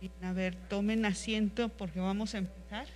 Bien, a ver, tomen asiento porque vamos a empezar.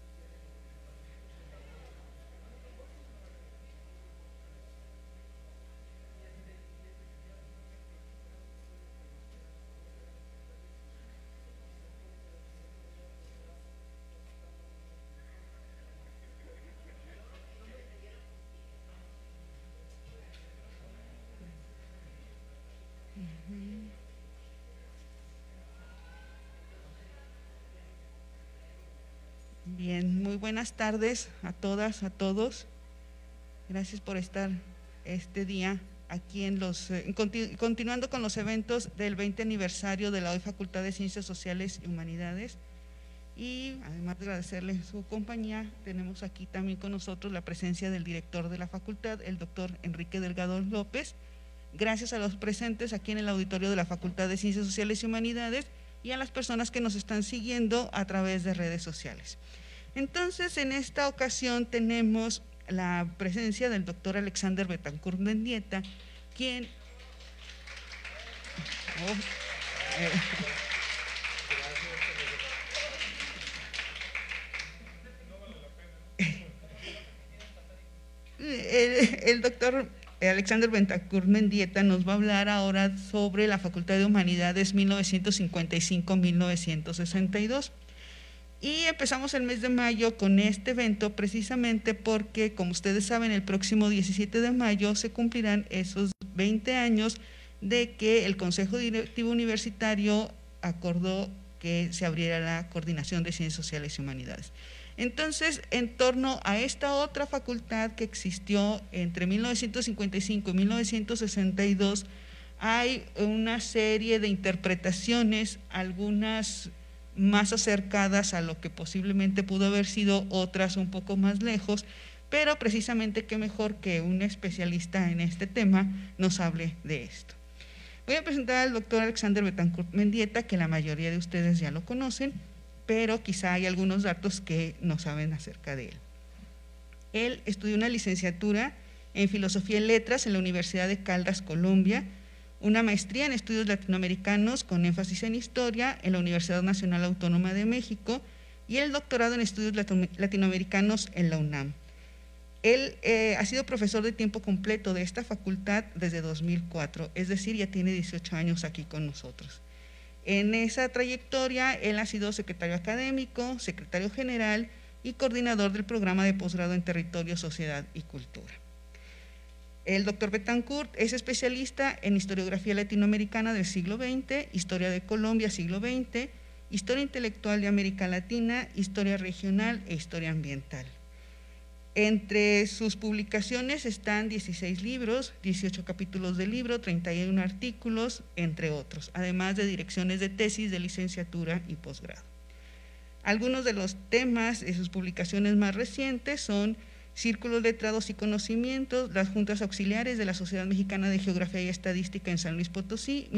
Bien, muy buenas tardes a todas, a todos. Gracias por estar este día aquí continuando con los eventos del 20 aniversario de la hoy Facultad de Ciencias Sociales y Humanidades. Y además de agradecerle su compañía, tenemos aquí también con nosotros la presencia del director de la facultad, el doctor Enrique Delgado López. Gracias a los presentes aquí en el auditorio de la Facultad de Ciencias Sociales y Humanidades y a las personas que nos están siguiendo a través de redes sociales. Entonces, en esta ocasión tenemos la presencia del doctor Alexander Betancourt Mendieta, quien… El doctor Alexander Betancourt Mendieta nos va a hablar ahora sobre la Facultad de Humanidades 1955-1962. Y empezamos el mes de mayo con este evento precisamente porque, como ustedes saben, el próximo 17 de mayo se cumplirán esos 20 años de que el Consejo Directivo Universitario acordó que se abriera la Coordinación de Ciencias Sociales y Humanidades. Entonces, en torno a esta otra facultad que existió entre 1955 y 1962, hay una serie de interpretaciones, algunas más acercadas a lo que posiblemente pudo haber sido, otras un poco más lejos, pero precisamente qué mejor que un especialista en este tema nos hable de esto. Voy a presentar al doctor Alexander Betancourt Mendieta, que la mayoría de ustedes ya lo conocen, pero quizá hay algunos datos que no saben acerca de él. Él estudió una licenciatura en Filosofía y Letras en la Universidad de Caldas, Colombia, una maestría en Estudios Latinoamericanos con énfasis en Historia en la Universidad Nacional Autónoma de México y el doctorado en Estudios Latinoamericanos en la UNAM. Él ha sido profesor de tiempo completo de esta facultad desde 2004, es decir, ya tiene 18 años aquí con nosotros. En esa trayectoria, él ha sido secretario académico, secretario general y coordinador del programa de posgrado en Territorio, Sociedad y Cultura. El doctor Betancourt es especialista en historiografía latinoamericana del siglo XX, historia de Colombia siglo XX, historia intelectual de América Latina, historia regional e historia ambiental. Entre sus publicaciones están 16 libros, 18 capítulos de libro, 31 artículos, entre otros, además de direcciones de tesis de licenciatura y posgrado. Algunos de los temas de sus publicaciones más recientes son Círculos Letrados y Conocimientos, las Juntas Auxiliares de la Sociedad Mexicana de Geografía y Estadística en San Luis Potosí,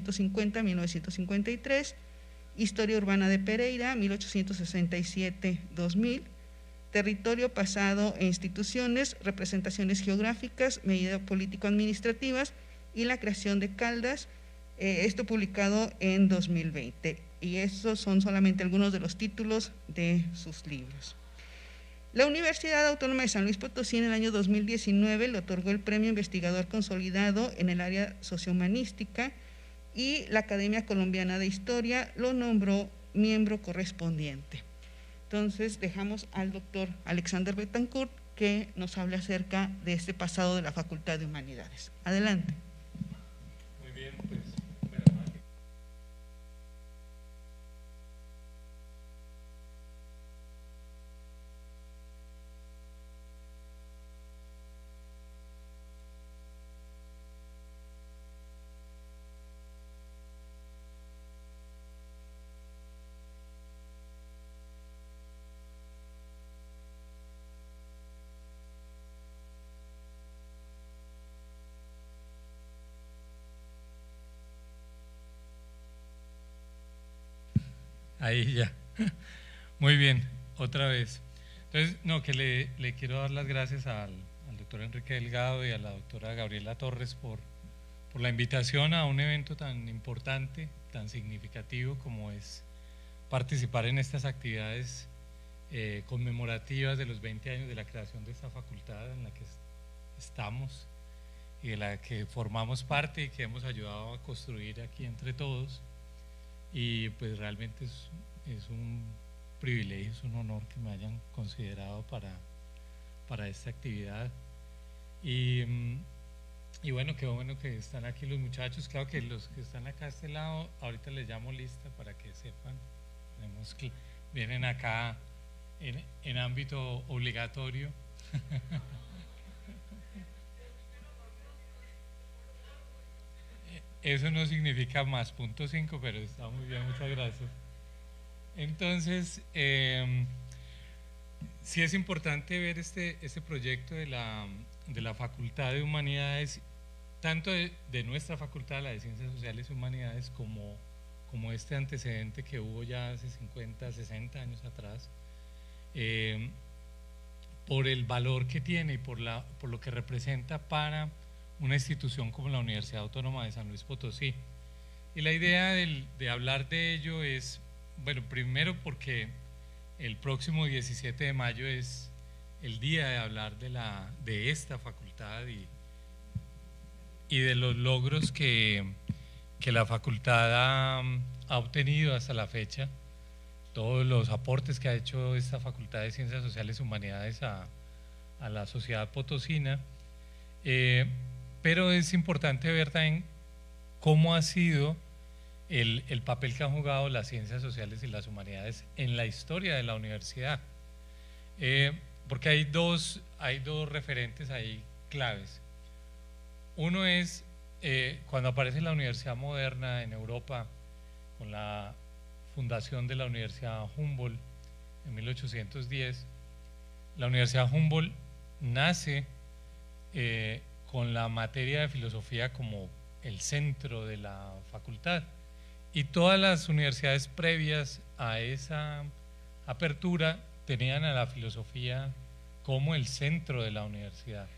1850-1953, Historia Urbana de Pereira, 1867-2000, Territorio, Pasado e Instituciones, Representaciones Geográficas, Medidas Político-Administrativas y la Creación de Caldas, esto publicado en 2020. Y esos son solamente algunos de los títulos de sus libros. La Universidad Autónoma de San Luis Potosí en el año 2019 le otorgó el Premio Investigador Consolidado en el área sociohumanística y la Academia Colombiana de Historia lo nombró miembro correspondiente. Entonces dejamos al doctor Alexander Betancourt que nos hable acerca de este pasado de la Facultad de Humanidades. Adelante. Muy bien, pues ahí ya. Muy bien, otra vez. Entonces, no, que le quiero dar las gracias al doctor Enrique Delgado y a la doctora Gabriela Torres por la invitación a un evento tan importante, tan significativo como es participar en estas actividades conmemorativas de los 20 años de la creación de esta facultad en la que estamos y de la que formamos parte y que hemos ayudado a construir aquí entre todos. Y pues realmente es un privilegio, es un honor que me hayan considerado para esta actividad. Y bueno, qué bueno que están aquí los muchachos. Claro que los que están acá a este lado, ahorita les llamo lista para que sepan. Vienen acá en ámbito obligatorio. Eso no significa más .5, pero está muy bien, muchas gracias. Entonces, sí es importante ver este proyecto de la Facultad de Humanidades, tanto de nuestra facultad, la de Ciencias Sociales y Humanidades, como este antecedente que hubo ya hace 50, 60 años atrás, por el valor que tiene y por lo que representa para una institución como la Universidad Autónoma de San Luis Potosí. Y la idea de hablar de ello es, bueno, primero porque el próximo 17 de mayo es el día de hablar de esta facultad y de los logros que la facultad ha obtenido hasta la fecha, todos los aportes que ha hecho esta Facultad de Ciencias Sociales y Humanidades a la sociedad potosina, pero es importante ver también cómo ha sido el papel que han jugado las ciencias sociales y las humanidades en la historia de la universidad, porque hay dos referentes ahí claves. Uno es cuando aparece la universidad moderna en Europa con la fundación de la Universidad Humboldt en 1810. La Universidad Humboldt nace con la materia de filosofía como el centro de la facultad, y todas las universidades previas a esa apertura tenían a la filosofía como el centro de la universidad.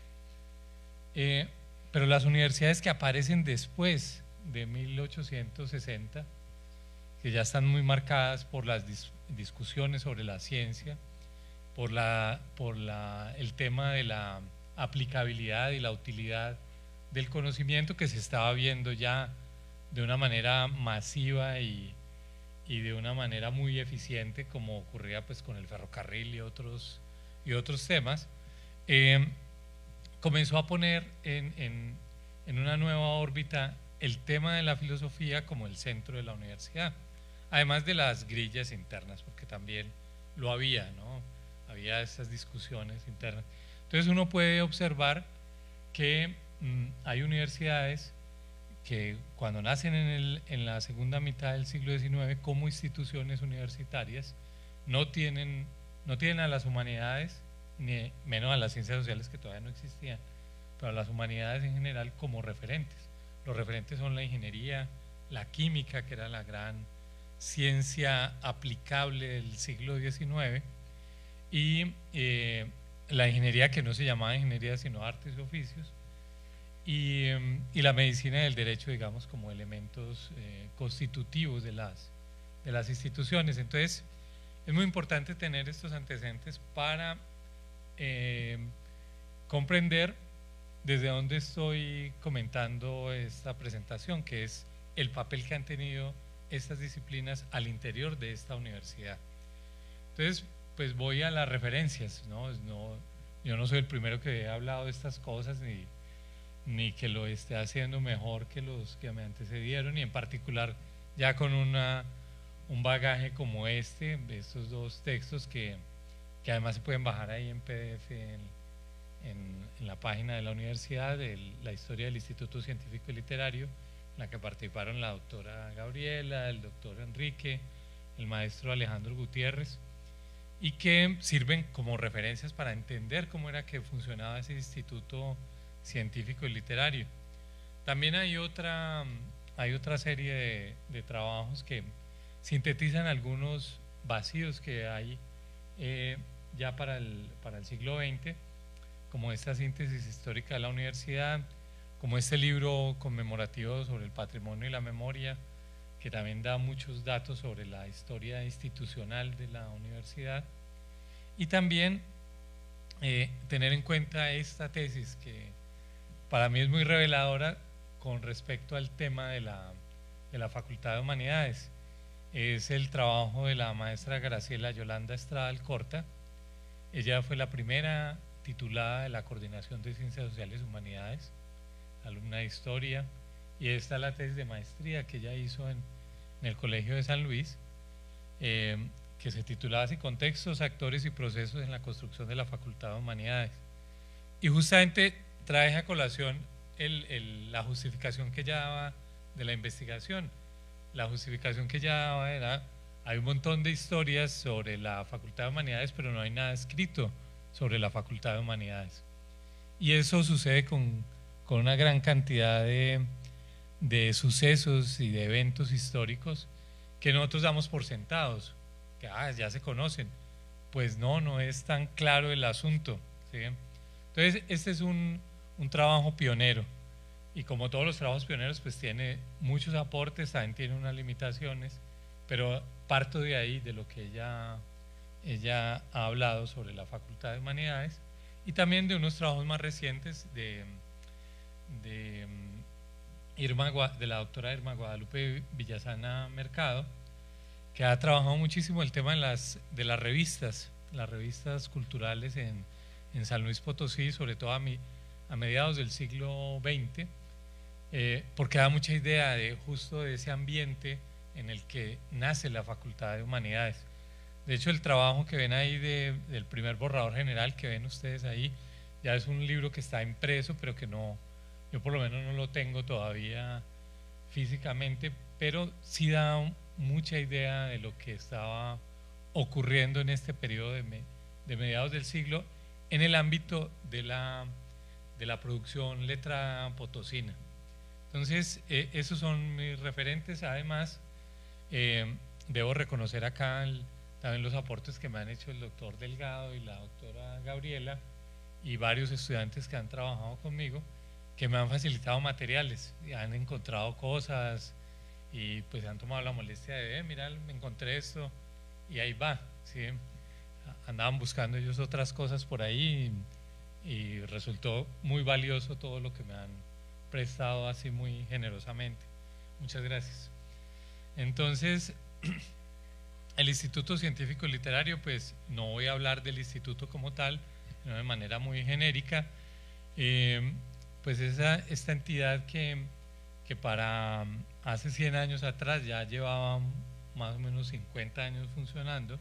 Pero las universidades que aparecen después de 1860, que ya están muy marcadas por las discusiones sobre la ciencia, por el tema de la aplicabilidad y la utilidad del conocimiento que se estaba viendo ya de una manera masiva y de una manera muy eficiente, como ocurría pues con el ferrocarril y otros temas, comenzó a poner en una nueva órbita el tema de la filosofía como el centro de la universidad, además de las grillas internas, porque también lo había, ¿no? Había esas discusiones internas. Entonces uno puede observar que hay universidades que cuando nacen en la segunda mitad del siglo XIX como instituciones universitarias no tienen a las humanidades, ni menos a las ciencias sociales, que todavía no existían, pero a las humanidades en general como referentes. Los referentes son la ingeniería, la química, que era la gran ciencia aplicable del siglo XIX, y la ingeniería, que no se llamaba ingeniería sino artes y oficios, y la medicina y el derecho, digamos, como elementos constitutivos de las instituciones. Entonces es muy importante tener estos antecedentes para comprender desde dónde estoy comentando esta presentación, que es el papel que han tenido estas disciplinas al interior de esta universidad. Entonces, pues voy a las referencias, ¿no? Yo no soy el primero que he hablado de estas cosas, ni que lo esté haciendo mejor que los que me antecedieron, y en particular ya con un bagaje como de estos dos textos que además se pueden bajar ahí en PDF en la página de la universidad, de la historia del Instituto Científico y Literario, en la que participaron la doctora Gabriela, el doctor Enrique, el maestro Alejandro Gutiérrez, y que sirven como referencias para entender cómo era que funcionaba ese Instituto Científico y Literario. También hay otra serie de trabajos que sintetizan algunos vacíos que hay ya para el siglo XX, como esta síntesis histórica de la universidad, como este libro conmemorativo sobre el patrimonio y la memoria que también da muchos datos sobre la historia institucional de la universidad, y también tener en cuenta esta tesis que para mí es muy reveladora con respecto al tema de la Facultad de Humanidades. Es el trabajo de la maestra Graciela Yolanda Estrada Alcorta. Ella fue la primera titulada de la Coordinación de Ciencias Sociales y Humanidades, alumna de Historia, y esta es la tesis de maestría que ella hizo en el Colegio de San Luis, que se titulaba así: Contextos, Actores y Procesos en la Construcción de la Facultad de Humanidades. Y justamente trae a colación la justificación que ella daba de la investigación. La justificación que ella daba era: hay un montón de historias sobre la Facultad de Humanidades, pero no hay nada escrito sobre la Facultad de Humanidades. Y eso sucede con una gran cantidad de sucesos y de eventos históricos que nosotros damos por sentados, que ya se conocen. Pues no es tan claro el asunto, ¿sí? Entonces este es un trabajo pionero, y como todos los trabajos pioneros pues tiene muchos aportes, también tiene unas limitaciones, pero parto de ahí, de lo que ella ha hablado sobre la Facultad de Humanidades, y también de unos trabajos más recientes de la doctora Irma Guadalupe Villasana Mercado, que ha trabajado muchísimo el tema de las revistas culturales en San Luis Potosí, sobre todo a mediados del siglo XX, porque da mucha idea justo de ese ambiente en el que nace la Facultad de Humanidades. De hecho, el trabajo que ven ahí del primer borrador general que ven ustedes ahí, ya es un libro que está impreso, pero que yo por lo menos no lo tengo todavía físicamente, pero sí da mucha idea de lo que estaba ocurriendo en este periodo de mediados del siglo en el ámbito de la producción letrada potosina. Entonces, esos son mis referentes. Además, debo reconocer acá también los aportes que me han hecho el doctor Delgado y la doctora Gabriela y varios estudiantes que han trabajado conmigo, que me han facilitado materiales, y han encontrado cosas y pues han tomado la molestia de mira, me encontré esto, y ahí va, ¿sí? Andaban buscando ellos otras cosas por ahí y resultó muy valioso todo lo que me han prestado así muy generosamente. Muchas gracias. Entonces, el Instituto Científico Literario, pues no voy a hablar del instituto como tal, sino de manera muy genérica. Pues esta entidad que para hace 100 años atrás ya llevaba más o menos 50 años funcionando,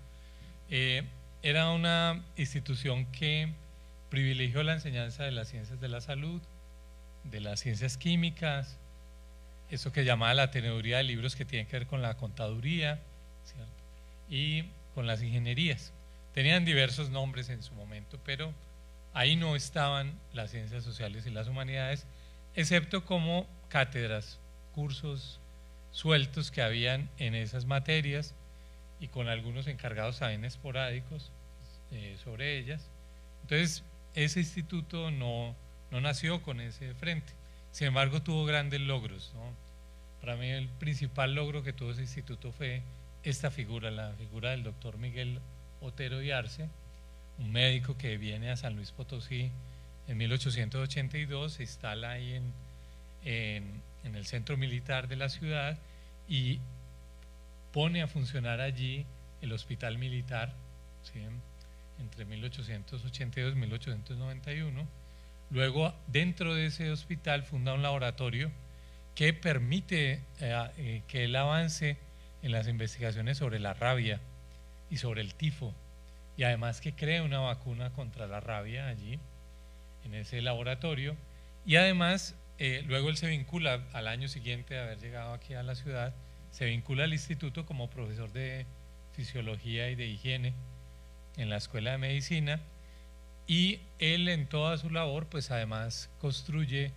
era una institución que privilegió la enseñanza de las ciencias de la salud, de las ciencias químicas, eso que llamaba la teneduría de libros, que tiene que ver con la contaduría, ¿cierto? Y con las ingenierías. Tenían diversos nombres en su momento, pero ahí no estaban las ciencias sociales y las humanidades, excepto como cátedras, cursos sueltos que habían en esas materias, y con algunos encargados también esporádicos sobre ellas. Entonces, ese instituto no nació con ese frente. Sin embargo, tuvo grandes logros, ¿no? Para mí el principal logro que tuvo ese instituto fue esta figura, la figura del doctor Miguel Otero y Arce, un médico que viene a San Luis Potosí en 1882, se instala ahí en el centro militar de la ciudad y pone a funcionar allí el hospital militar, ¿sí? Entre 1882 y 1891. Luego, dentro de ese hospital funda un laboratorio que permite que él avance en las investigaciones sobre la rabia y sobre el tifo, y además que cree una vacuna contra la rabia allí en ese laboratorio. Y además luego él se vincula, al año siguiente de haber llegado aquí a la ciudad, se vincula al instituto como profesor de fisiología y de higiene en la Escuela de Medicina, y él en toda su labor pues además construye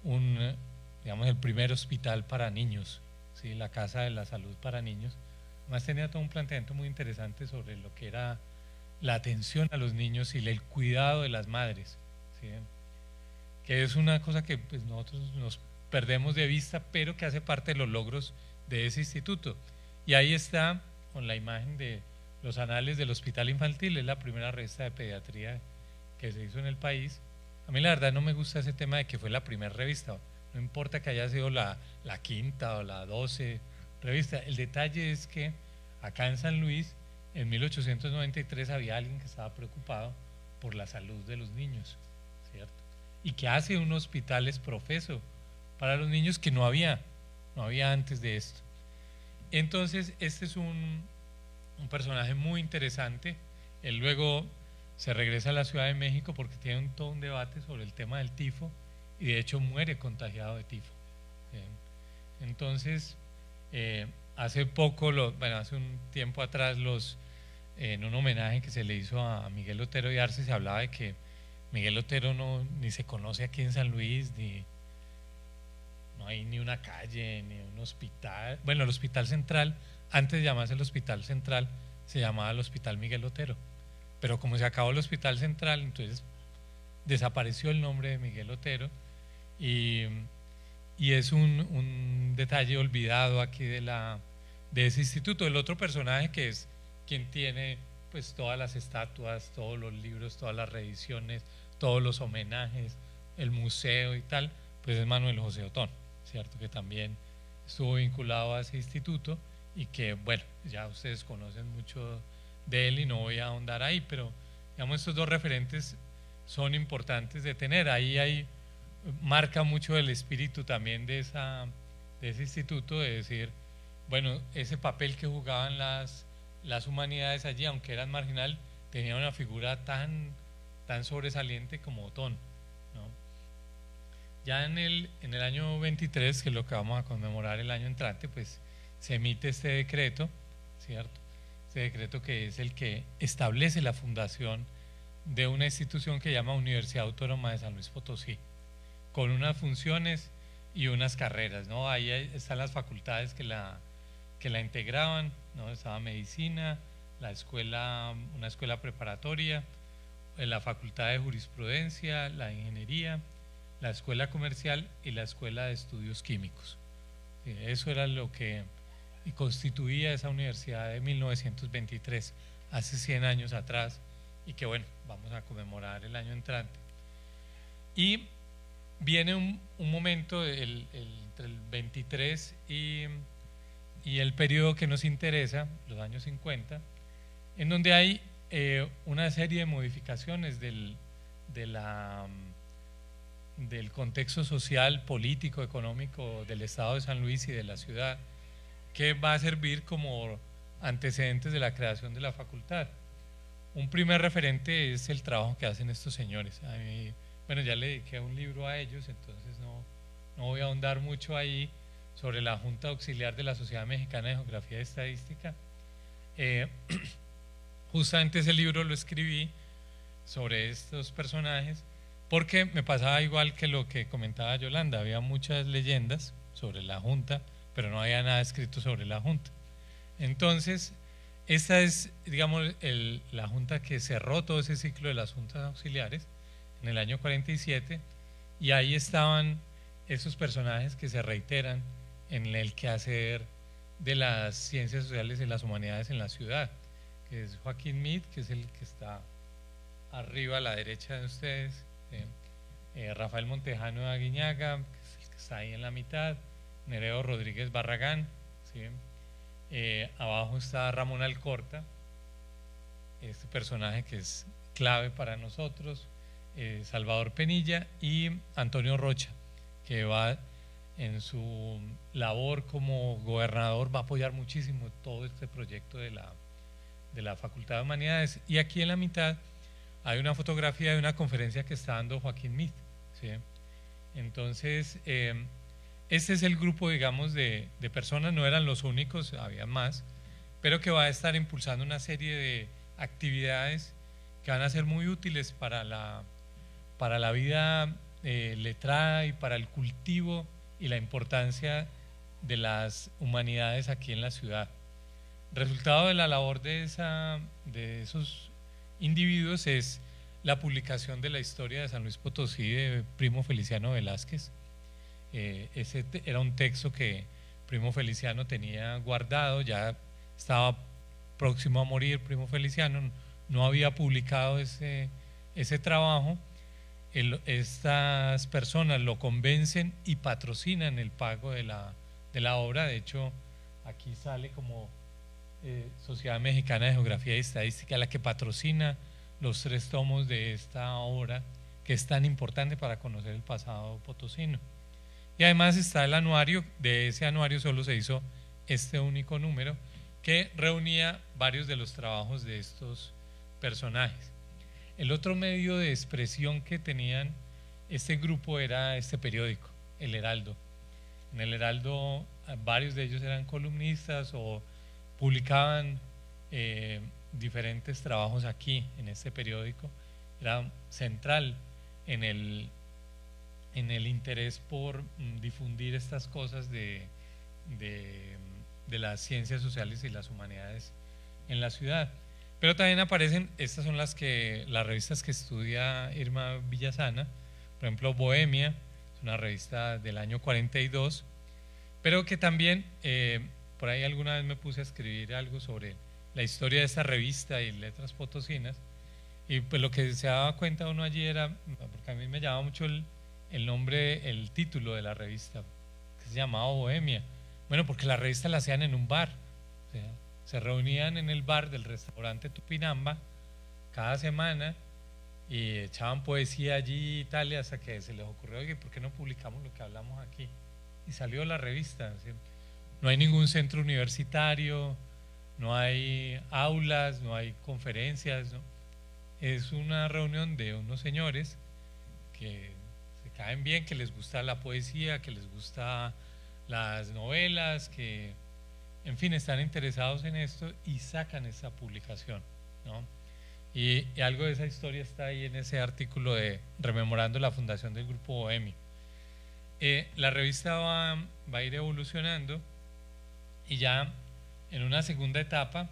el primer hospital para niños, ¿sí? La Casa de la Salud para Niños. Además tenía todo un planteamiento muy interesante sobre lo que era la atención a los niños y el cuidado de las madres, ¿sí? Que es una cosa que pues nosotros nos perdemos de vista, pero que hace parte de los logros de ese instituto. Y ahí está con la imagen de los anales del Hospital Infantil, es la primera revista de pediatría que se hizo en el país. A mí la verdad no me gusta ese tema de que fue la primera revista, no importa que haya sido la quinta o la 12 revista, el detalle es que acá en San Luis, en 1893 había alguien que estaba preocupado por la salud de los niños, ¿cierto? Y que hace un hospital es profeso para los niños que no había antes de esto. Entonces, este es un personaje muy interesante. Él luego se regresa a la Ciudad de México porque tiene todo un debate sobre el tema del tifo y de hecho muere contagiado de tifo. Entonces, hace un tiempo atrás, en un homenaje que se le hizo a Miguel Otero de Arce, se hablaba de que Miguel Otero ni se conoce aquí en San Luis, no hay ni una calle, ni un hospital. Bueno, el Hospital Central, antes de llamarse el Hospital Central, se llamaba el Hospital Miguel Otero. Pero como se acabó el Hospital Central, entonces desapareció el nombre de Miguel Otero y es un detalle olvidado aquí de ese instituto. El otro personaje que es quien tiene pues todas las estatuas, todos los libros, todas las reediciones, todos los homenajes, el museo y tal, pues es Manuel José Otón, ¿cierto? Que también estuvo vinculado a ese instituto y que, bueno, ya ustedes conocen mucho de él y no voy a ahondar ahí, pero digamos estos dos referentes son importantes de tener. Ahí marca mucho el espíritu también de ese instituto, de decir, bueno, ese papel que jugaban las humanidades allí, aunque eran marginal, tenía una figura tan sobresaliente como Otón, ¿no? Ya en el año 23, que es lo que vamos a conmemorar el año entrante, pues se emite este decreto, ¿cierto? Este decreto que es el que establece la fundación de una institución que se llama Universidad Autónoma de San Luis Potosí, con unas funciones y unas carreras, ¿no? Ahí están las facultades que la integraban, ¿no? Estaba medicina, una escuela preparatoria, la facultad de jurisprudencia, la ingeniería, la escuela comercial y la escuela de estudios químicos. Eso era lo que constituía esa universidad de 1923, hace 100 años atrás, y que bueno, vamos a conmemorar el año entrante. Y viene un momento entre el 23 y el periodo que nos interesa, los años 50, en donde hay una serie de modificaciones del contexto social, político, económico del estado de San Luis y de la ciudad, que va a servir como antecedentes de la creación de la facultad. Un primer referente es el trabajo que hacen estos señores. A mí, bueno, ya le dediqué un libro a ellos, entonces no voy a ahondar mucho ahí sobre la Junta Auxiliar de la Sociedad Mexicana de Geografía y Estadística. Justamente ese libro lo escribí sobre estos personajes porque me pasaba igual que lo que comentaba Yolanda, había muchas leyendas sobre la Junta, pero no había nada escrito sobre la Junta. Entonces, esta es, digamos, la Junta que cerró todo ese ciclo de las Juntas Auxiliares en el año 47, y ahí estaban esos personajes que se reiteran en el quehacer de las ciencias sociales y las humanidades en la ciudad, que es Joaquín Meade, que es el que está arriba a la derecha de ustedes, Rafael Montejano de Aguiñaga, que es el que está ahí en la mitad, Nereo Rodríguez Barragán, ¿sí? Abajo está Ramón Alcorta, este personaje que es clave para nosotros, Salvador Penilla y Antonio Rocha, que va en su labor como gobernador, va a apoyar muchísimo todo este proyecto de la Facultad de Humanidades. Y aquí en la mitad hay una fotografía de una conferencia que está dando Joaquín Meade, ¿sí? Entonces, este es el grupo, digamos, de personas, no eran los únicos, había más, pero que va a estar impulsando una serie de actividades que van a ser muy útiles para la vida letrada y para el cultivo y la importancia de las humanidades aquí en la ciudad. Resultado de la labor de esos individuos es la publicación de la historia de San Luis Potosí de Primo Feliciano Velázquez. Ese era un texto que Primo Feliciano tenía guardado, ya estaba próximo a morir Primo Feliciano, no había publicado ese trabajo. Estas personas lo convencen y patrocinan el pago de la obra. De hecho, aquí sale como Sociedad Mexicana de Geografía y Estadística la que patrocina los 3 tomos de esta obra, que es tan importante para conocer el pasado potosino. Y además está el anuario. De ese anuario solo se hizo este único número, que reunía varios de los trabajos de estos personajes. El otro medio de expresión que tenían este grupo era este periódico, El Heraldo. En El Heraldo varios de ellos eran columnistas o publicaban diferentes trabajos aquí en este periódico. Era central en el interés por difundir estas cosas de las ciencias sociales y las humanidades en la ciudad. Pero también aparecen, estas son las revistas que estudia Irma Villasana, por ejemplo Bohemia, es una revista del año 42, pero que también, por ahí alguna vez me puse a escribir algo sobre la historia de esta revista y Letras Potosinas, y pues lo que se daba cuenta uno allí era, porque a mí me llamaba mucho el nombre, el título de la revista, que se llamaba Bohemia. Bueno, porque la revista la hacían en un bar, o sea, se reunían en el bar del restaurante Tupinamba cada semana y echaban poesía allí y tal, y hasta que se les ocurrió, oye, ¿por qué no publicamos lo que hablamos aquí? Y salió la revista. ¿Sí? No hay ningún centro universitario, no hay aulas, no hay conferencias, ¿no? Es una reunión de unos señores que se caen bien, que les gusta la poesía, que les gusta las novelas, que en fin están interesados en esto y sacan esa publicación, ¿no? Y algo de esa historia está ahí en ese artículo de Rememorando la fundación del Grupo Bohemio. La revista va a ir evolucionando y ya en una segunda etapa,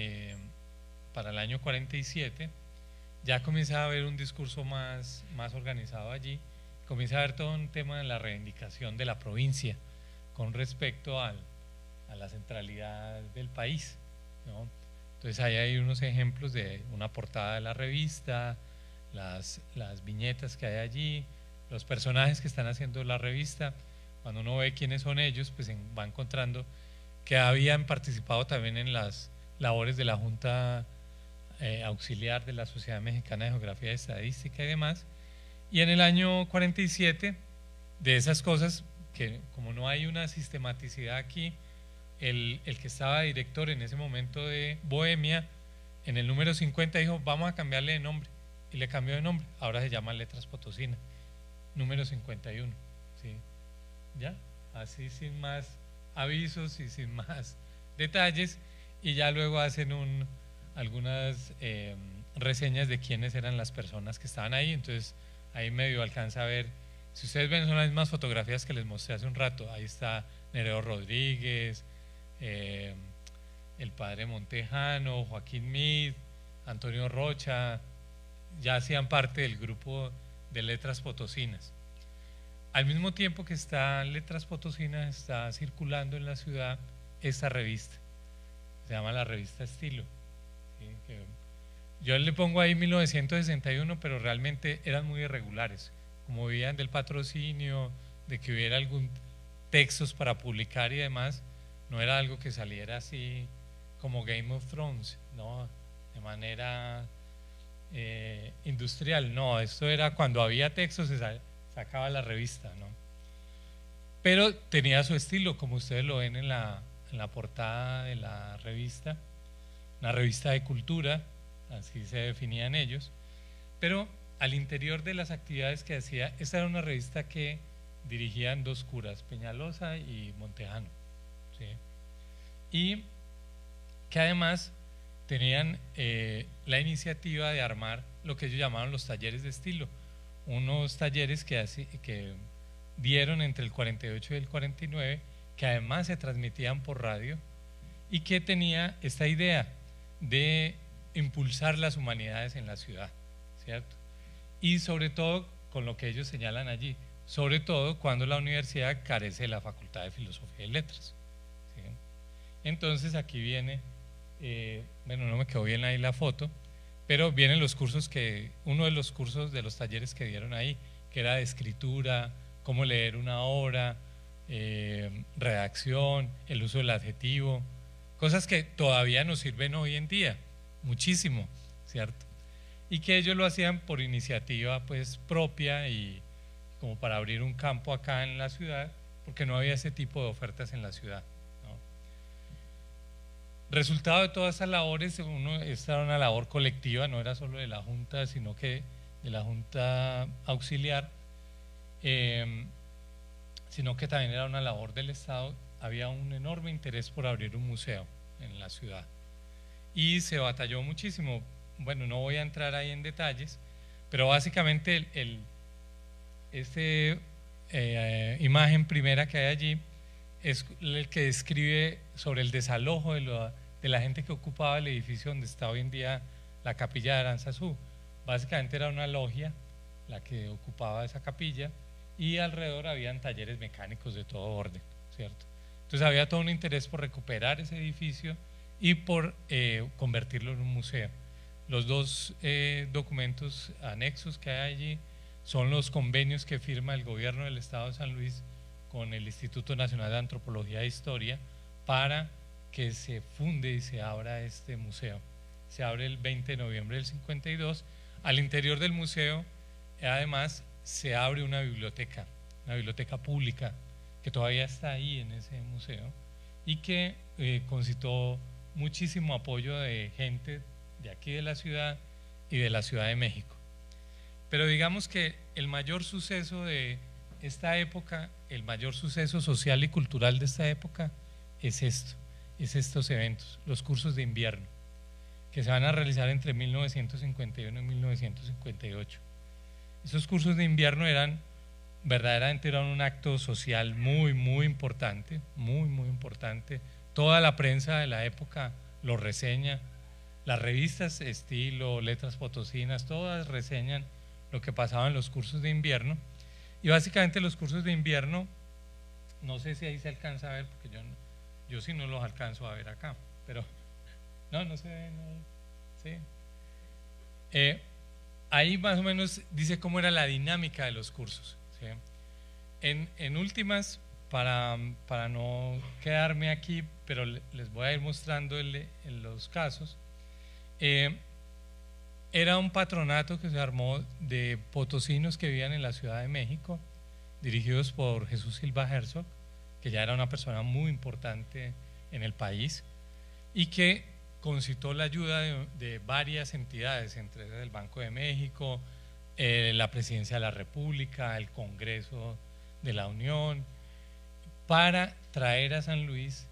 para el año 47, ya comienza a haber un discurso más organizado allí, comienza a haber todo un tema de la reivindicación de la provincia con respecto a la centralidad del país, ¿no? Entonces ahí hay unos ejemplos de una portada de la revista, las viñetas que hay allí, los personajes que están haciendo la revista. Cuando uno ve quiénes son ellos, pues va encontrando que habían participado también en las labores de la Junta Auxiliar de la Sociedad Mexicana de Geografía y Estadística y demás. Y en el año 47, de esas cosas, que como no hay una sistematicidad aquí, el que estaba director en ese momento de Bohemia, en el número 50 dijo, vamos a cambiarle de nombre, y le cambió de nombre, ahora se llama Letras Potosinas, número 51, ¿sí? ¿Ya? Así sin más avisos y sin más detalles, y ya luego hacen algunas reseñas de quiénes eran las personas que estaban ahí. Entonces ahí medio alcanza a ver, si ustedes ven son las mismas fotografías que les mostré hace un rato, ahí está Nereo Rodríguez, el padre Montejano, Joaquín Mid, Antonio Rocha, ya hacían parte del grupo de Letras Potosinas. Al mismo tiempo que está Letras Potosinas, está circulando en la ciudad esta revista, se llama la revista Estilo, ¿sí? Que yo le pongo ahí 1961, pero realmente eran muy irregulares, como vivían del patrocinio, de que hubiera algún textos para publicar y demás, no era algo que saliera así como Game of Thrones, ¿no? De manera industrial, no, esto era cuando había textos se sacaba la revista, ¿no? Pero tenía su estilo, como ustedes lo ven en la portada de la revista, una revista de cultura, así se definían ellos, pero al interior de las actividades que hacía, esta era una revista que dirigían 2 curas, Peñalosa y Montejano, ¿sí? Y que además tenían la iniciativa de armar lo que ellos llamaban los talleres de estilo, unos talleres que dieron entre el 48 y el 49, que además se transmitían por radio y que tenía esta idea de impulsar las humanidades en la ciudad, ¿cierto? Y sobre todo con lo que ellos señalan allí, sobre todo cuando la universidad carece de la Facultad de Filosofía y Letras, Entonces aquí viene, bueno, no me quedó bien ahí la foto, pero vienen los cursos uno de los cursos de los talleres que dieron ahí, que era de escritura, cómo leer una obra, redacción, el uso del adjetivo, cosas que todavía nos sirven hoy en día, muchísimo, ¿cierto? Y que ellos lo hacían por iniciativa pues propia y como para abrir un campo acá en la ciudad, porque no había ese tipo de ofertas en la ciudad, ¿no? Resultado de todas esas labores, esta era una labor colectiva, no era solo de la Junta, sino que de la Junta Auxiliar, sino que también era una labor del Estado. Había un enorme interés por abrir un museo en la ciudad y se batalló muchísimo. Bueno, no voy a entrar ahí en detalles, pero básicamente imagen primera que hay allí es el que describe sobre el desalojo de la gente que ocupaba el edificio donde está hoy en día la capilla de Aranzazú. Básicamente era una logia la que ocupaba esa capilla y alrededor habían talleres mecánicos de todo orden, ¿cierto? Entonces había todo un interés por recuperar ese edificio y por convertirlo en un museo. Los dos documentos anexos que hay allí son los convenios que firma el gobierno del Estado de San Luis con el Instituto Nacional de Antropología e Historia para que se funde y se abra este museo. Se abre el 20 de noviembre del 52. Al interior del museo, además, se abre una biblioteca pública que todavía está ahí en ese museo y que concitó muchísimo apoyo de gente de aquí de la ciudad y de la Ciudad de México. Pero digamos que el mayor suceso de esta época, el mayor suceso social y cultural de esta época es estos eventos, los cursos de invierno, que se van a realizar entre 1951 y 1958. Esos cursos de invierno verdaderamente eran un acto social muy, muy importante, muy, muy importante. Toda la prensa de la época lo reseña, las revistas Estilo, Letras Potosinas, todas reseñan lo que pasaba en los cursos de invierno. Y básicamente los cursos de invierno, no sé si ahí se alcanza a ver, porque yo sí no los alcanzo a ver acá, pero no se ve, no, sí. Ahí más o menos dice cómo era la dinámica de los cursos, ¿sí? En últimas, para no quedarme aquí, pero les voy a ir mostrando en los casos, era un patronato que se armó de potosinos que vivían en la Ciudad de México, dirigidos por Jesús Silva Herzog, que ya era una persona muy importante en el país y que concitó la ayuda de varias entidades, entre ellas el Banco de México, la Presidencia de la República, el Congreso de la Unión, para traer a San Luis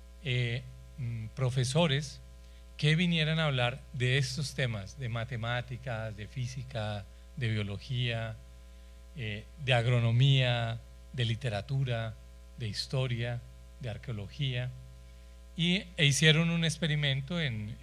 profesores que vinieran a hablar de estos temas, de matemáticas, de física, de biología, de agronomía, de literatura, de historia, de arqueología, e hicieron un experimento en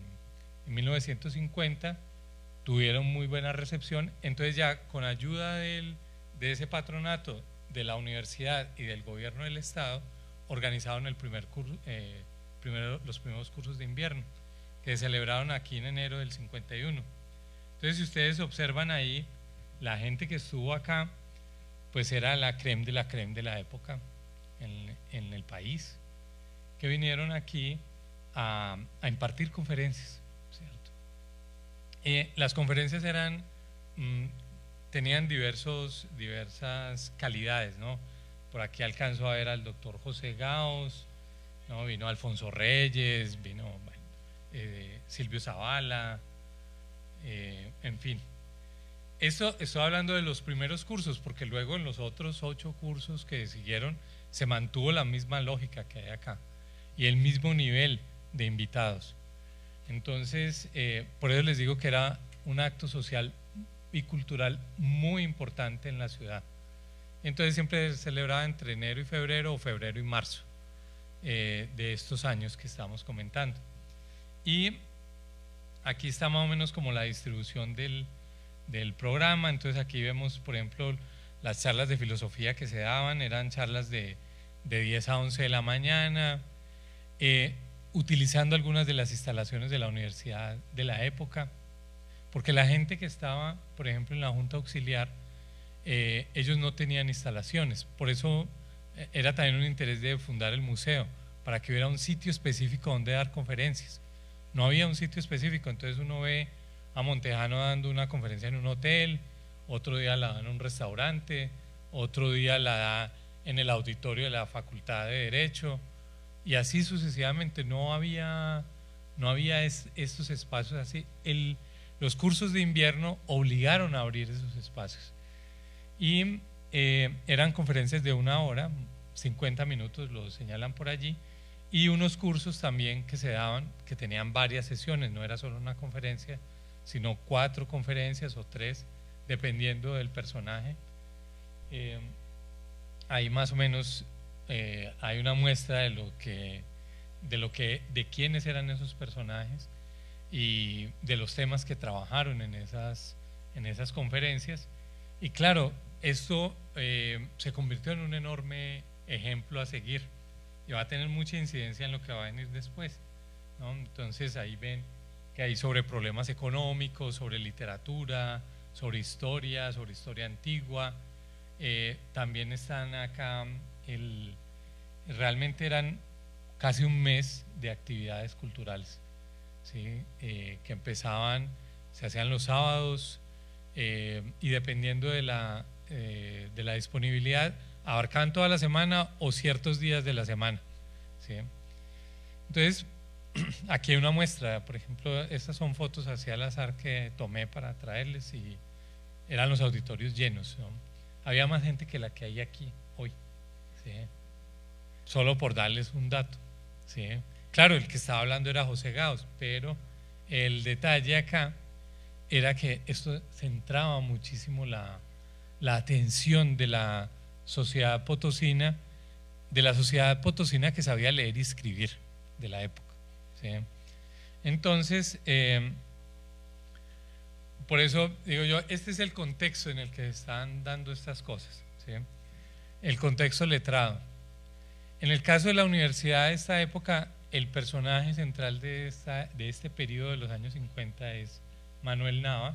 1950, tuvieron muy buena recepción. Entonces ya con ayuda de ese patronato de la universidad y del gobierno del estado, organizaron los primeros cursos de invierno que se celebraron aquí en enero del 51. Entonces, si ustedes observan ahí, la gente que estuvo acá pues era la crème de la época en el país, que vinieron aquí a impartir conferencias, ¿cierto? Las conferencias tenían diversas calidades, ¿no? Por aquí alcanzó a ver al doctor José Gaos, ¿no? Vino Alfonso Reyes, vino Silvio Zavala, en fin. Esto estoy hablando de los primeros cursos, porque luego en los otros 8 cursos que siguieron se mantuvo la misma lógica que hay acá y el mismo nivel de invitados. Entonces, por eso les digo que era un acto social y cultural muy importante en la ciudad. Entonces siempre se celebraba entre enero y febrero o febrero y marzo de estos años que estamos comentando. Y aquí está más o menos como la distribución del programa. Entonces aquí vemos, por ejemplo, las charlas de filosofía que se daban, eran charlas de 10 a 11 de la mañana. utilizando algunas de las instalaciones de la universidad de la época, porque la gente que estaba, por ejemplo, en la Junta Auxiliar, ellos no tenían instalaciones, por eso era también un interés de fundar el museo, para que hubiera un sitio específico donde dar conferencias. No había un sitio específico, entonces uno ve a Montejano dando una conferencia en un hotel, otro día la da en un restaurante, otro día la da en el auditorio de la Facultad de Derecho, y así sucesivamente. No había estos espacios así. Los cursos de invierno obligaron a abrir esos espacios, y eran conferencias de 1 hora, 50 minutos lo señalan por allí, y unos cursos también que se daban, que tenían varias sesiones, no era solo una conferencia, sino 4 conferencias o 3, dependiendo del personaje. Ahí más o menos hay una muestra de quiénes eran esos personajes y de los temas que trabajaron en esas conferencias. Y claro, esto se convirtió en un enorme ejemplo a seguir y va a tener mucha incidencia en lo que va a venir después, ¿no? Entonces ahí ven que hay sobre problemas económicos, sobre literatura, sobre historia antigua. También están acá, realmente eran casi un mes de actividades culturales, ¿sí? Que empezaban, se hacían los sábados, y dependiendo de la disponibilidad, abarcaban toda la semana o ciertos días de la semana, ¿sí? Entonces, aquí hay una muestra, por ejemplo, estas son fotos así al azar que tomé para traerles, y eran los auditorios llenos, ¿no? Había más gente que la que hay aquí hoy, ¿sí? Solo por darles un dato, ¿sí? Claro, el que estaba hablando era José Gaos, pero el detalle acá era que esto centraba muchísimo la atención de la sociedad potosina, que sabía leer y escribir de la época, ¿sí? Entonces, por eso digo yo, este es el contexto en el que se están dando estas cosas, ¿sí? El contexto letrado. En el caso de la universidad de esta época, el personaje central de este periodo de los años 50 es Manuel Nava.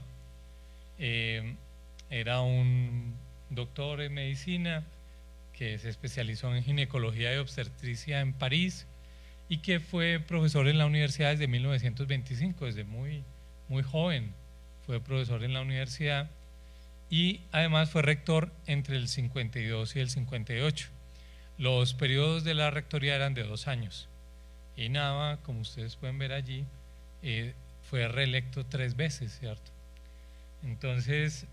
Era un doctor en medicina que se especializó en ginecología y obstetricia en París, y que fue profesor en la universidad desde 1925, desde muy joven fue profesor en la universidad, y además fue rector entre el 52 y el 58. Los periodos de la rectoría eran de 2 años, y Nava, como ustedes pueden ver allí, fue reelecto 3 veces, ¿cierto? Entonces,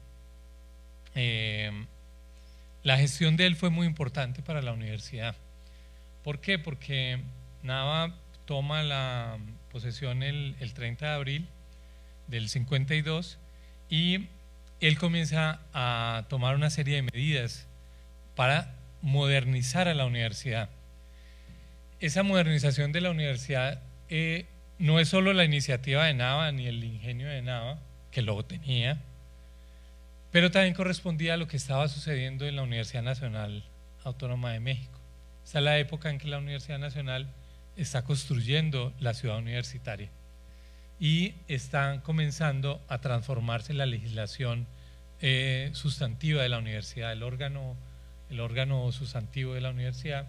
la gestión de él fue muy importante para la universidad. ¿Por qué? Porque Nava toma la posesión el 30 de abril del 52, y él comienza a tomar una serie de medidas para modernizar a la universidad. Esa modernización de la universidad no es solo la iniciativa de Nava ni el ingenio de Nava, que lo tenía, pero también correspondía a lo que estaba sucediendo en la Universidad Nacional Autónoma de México. Esta es la época en que la Universidad Nacional está construyendo la ciudad universitaria, y están comenzando a transformarse la legislación sustantiva de la universidad, el órgano sustantivo de la universidad,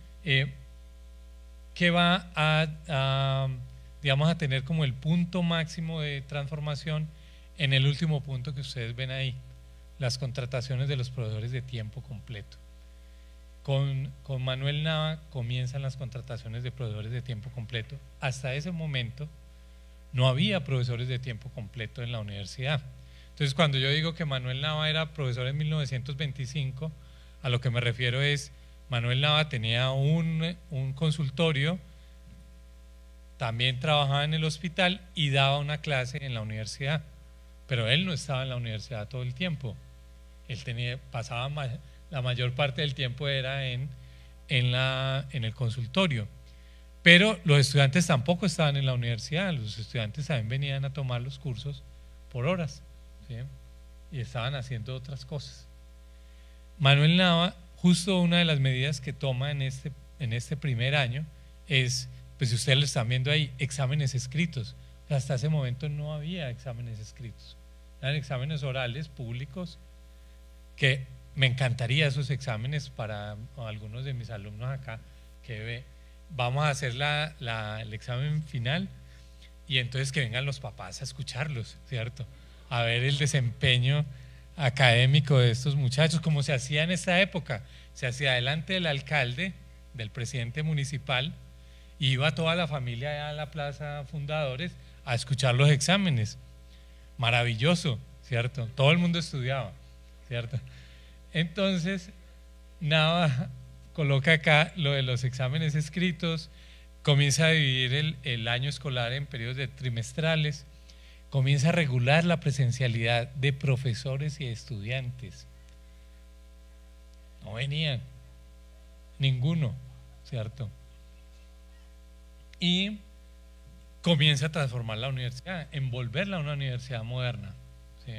que va digamos, a tener como el punto máximo de transformación en el último punto que ustedes ven ahí, las contrataciones de los proveedores de tiempo completo. Con Manuel Nava comienzan las contrataciones de proveedores de tiempo completo. Hasta ese momento no había profesores de tiempo completo en la universidad. Entonces, cuando yo digo que Manuel Nava era profesor en 1925, a lo que me refiero es, Manuel Nava tenía un consultorio, también trabajaba en el hospital y daba una clase en la universidad, pero él no estaba en la universidad todo el tiempo. Él pasaba la mayor parte del tiempo era en el consultorio. Pero los estudiantes tampoco estaban en la universidad, los estudiantes también venían a tomar los cursos por horas, ¿sí? Y estaban haciendo otras cosas. Manuel Nava, justo una de las medidas que toma en este primer año es pues si ustedes lo están viendo ahí, exámenes escritos. Hasta ese momento no había exámenes escritos, eran exámenes orales públicos, que me encantaría esos exámenes para algunos de mis alumnos acá, que vamos a hacer el examen final y entonces que vengan los papás a escucharlos, ¿cierto? A ver el desempeño académico de estos muchachos, como se hacía en esta época. Se hacía delante del alcalde, del presidente municipal, y iba toda la familia allá a la Plaza Fundadores a escuchar los exámenes. Maravilloso, ¿cierto? Todo el mundo estudiaba, ¿cierto? Entonces, Nava coloca acá lo de los exámenes escritos, comienza a dividir el año escolar en periodos de trimestrales, comienza a regular la presencialidad de profesores y estudiantes. No venían, ninguno, ¿cierto? Y comienza a transformar la universidad, envolverla en una universidad moderna, ¿sí?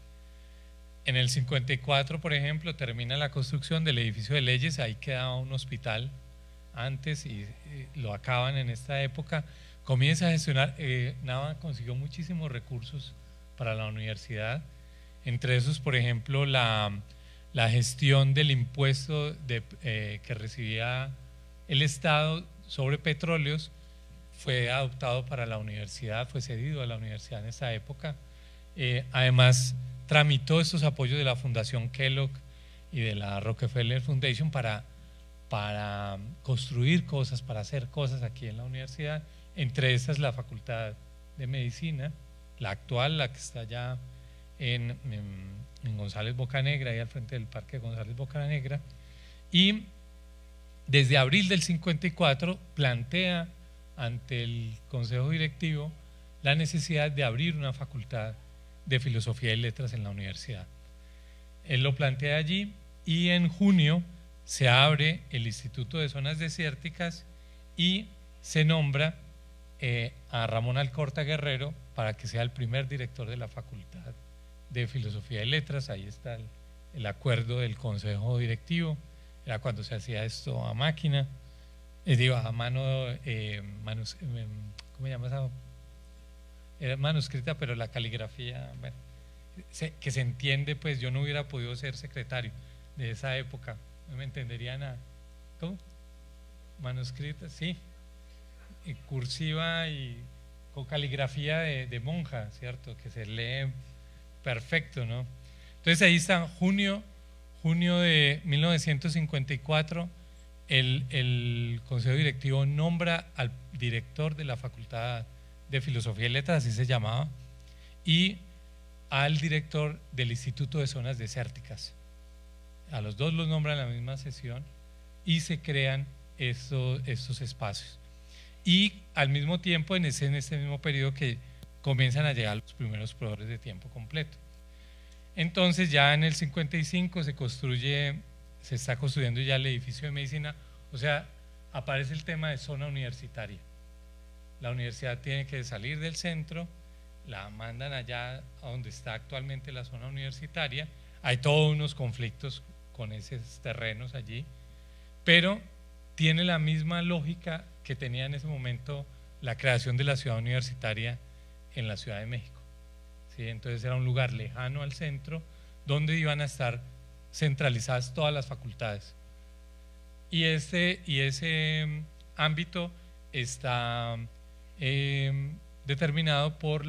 En el 54, por ejemplo, termina la construcción del edificio de leyes, ahí quedaba un hospital antes y lo acaban en esta época. Comienza a gestionar, Nava consiguió muchísimos recursos para la universidad, entre esos, por ejemplo, la gestión del impuesto que recibía el Estado sobre petróleos fue adoptado para la universidad, fue cedido a la universidad en esa época. Además, tramitó estos apoyos de la Fundación Kellogg y de la Rockefeller Foundation para construir cosas, para hacer cosas aquí en la universidad. Entre estas la Facultad de Medicina, la actual, la que está allá en González Bocanegra, ahí al frente del Parque González Bocanegra. Y desde abril del 54 plantea ante el Consejo Directivo la necesidad de abrir una facultad de Filosofía y Letras en la universidad. Él lo plantea allí y en junio se abre el Instituto de Zonas Desérticas y se nombra a Ramón Alcorta Guerrero para que sea el primer director de la Facultad de Filosofía y Letras. Ahí está el acuerdo del Consejo Directivo. Era cuando se hacía esto a máquina, digo, a mano, ¿cómo se llama esa? Era manuscrita, pero la caligrafía, bueno, que se entiende, pues yo no hubiera podido ser secretario de esa época, no me entendería nada. ¿Cómo? Manuscrita, sí, y cursiva y con caligrafía de monja, ¿cierto? Que se lee perfecto, ¿no? Entonces ahí está, junio de 1954, el Consejo Directivo nombra al director de la Facultad de Filosofía y Letras, así se llamaba, y al director del Instituto de Zonas Desérticas. A los dos los nombran en la misma sesión y se crean estos espacios. Y al mismo tiempo, en este mismo periodo, que comienzan a llegar los primeros proveedores de tiempo completo. Entonces ya en el 55 se está construyendo ya el edificio de medicina, o sea, aparece el tema de zona universitaria. La universidad tiene que salir del centro, la mandan allá a donde está actualmente la zona universitaria. Hay todos unos conflictos con esos terrenos allí, pero tiene la misma lógica que tenía en ese momento la creación de la ciudad universitaria en la Ciudad de México, ¿sí? Entonces era un lugar lejano al centro donde iban a estar centralizadas todas las facultades. Y ese ámbito está determinado por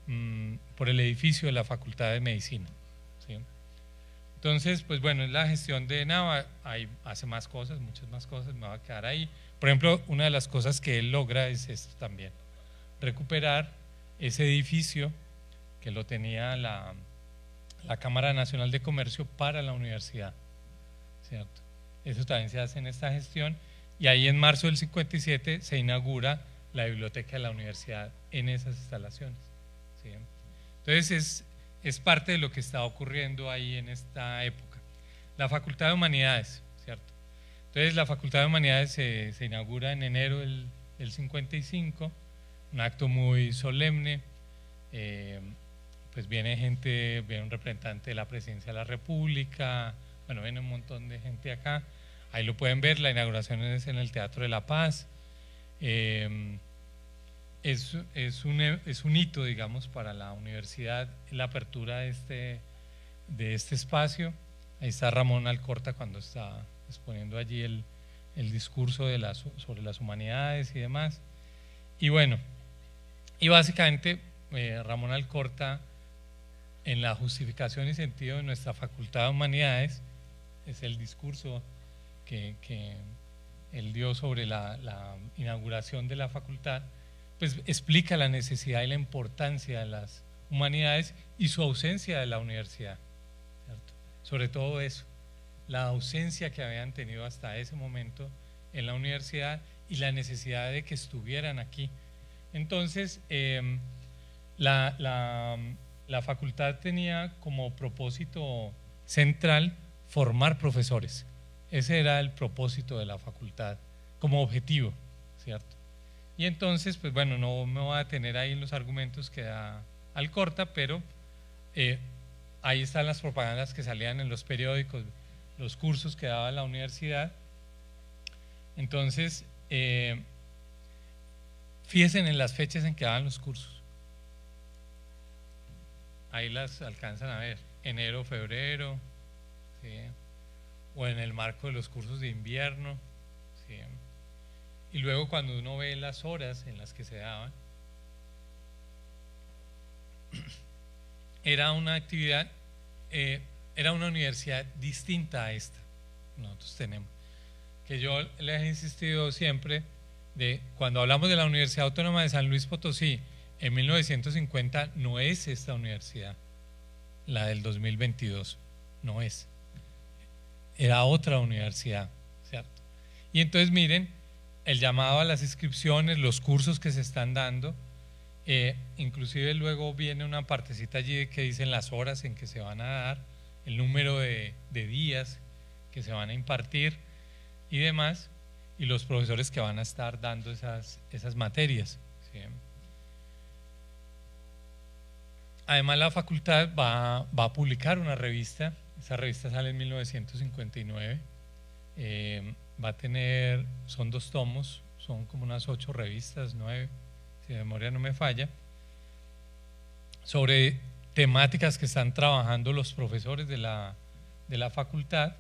el edificio de la Facultad de Medicina, ¿sí? Entonces, pues bueno, es la gestión de Nava, hace más cosas, muchas más cosas, me va a quedar ahí. Por ejemplo, una de las cosas que él logra es esto también, recuperar ese edificio que lo tenía la Cámara Nacional de Comercio para la universidad, ¿cierto? Eso también se hace en esta gestión, y ahí en marzo del 57 se inaugura la biblioteca de la universidad en esas instalaciones, ¿sí? Entonces es parte de lo que está ocurriendo ahí en esta época. La Facultad de Humanidades, ¿cierto? Entonces la Facultad de Humanidades se inaugura en enero del 55, un acto muy solemne. Pues viene un representante de la Presidencia de la República, bueno, viene un montón de gente acá. Ahí lo pueden ver, la inauguración es en el Teatro de la Paz. Es un hito, digamos, para la universidad la apertura de este espacio. Ahí está Ramón Alcorta cuando está exponiendo allí el discurso sobre las humanidades y demás. Y bueno, y básicamente Ramón Alcorta, en la justificación y sentido de nuestra Facultad de Humanidades, es el discurso que él dio sobre la inauguración de la facultad, pues explica la necesidad y la importancia de las humanidades y su ausencia de la universidad, ¿cierto? Sobre todo eso, la ausencia que habían tenido hasta ese momento en la universidad y la necesidad de que estuvieran aquí. Entonces, la facultad tenía como propósito central formar profesores. Ese era el propósito de la facultad como objetivo, ¿cierto? Y entonces, pues bueno, no me voy a detener ahí en los argumentos que da Alcorta, pero ahí están las propagandas que salían en los periódicos, los cursos que daba la universidad. Entonces, fíjense en las fechas en que daban los cursos. Ahí las alcanzan a ver, enero, febrero, ¿sí? O en el marco de los cursos de invierno, ¿sí? Y luego cuando uno ve las horas en las que se daban, era una actividad, era una universidad distinta a esta que nosotros tenemos, que yo les he insistido siempre, de cuando hablamos de la Universidad Autónoma de San Luis Potosí, en 1950 no es esta universidad, la del 2022, no es. Era otra universidad, ¿cierto? Y entonces miren, el llamado a las inscripciones, los cursos que se están dando, inclusive luego viene una partecita allí que dicen las horas en que se van a dar, el número de días que se van a impartir y demás, y los profesores que van a estar dando esas materias, ¿sí? Además, la facultad va a publicar una revista. Esa revista sale en 1959. Va a tener, son 2 tomos, son como unas 8 revistas, 9, si la memoria no me falla, sobre temáticas que están trabajando los profesores de la facultad.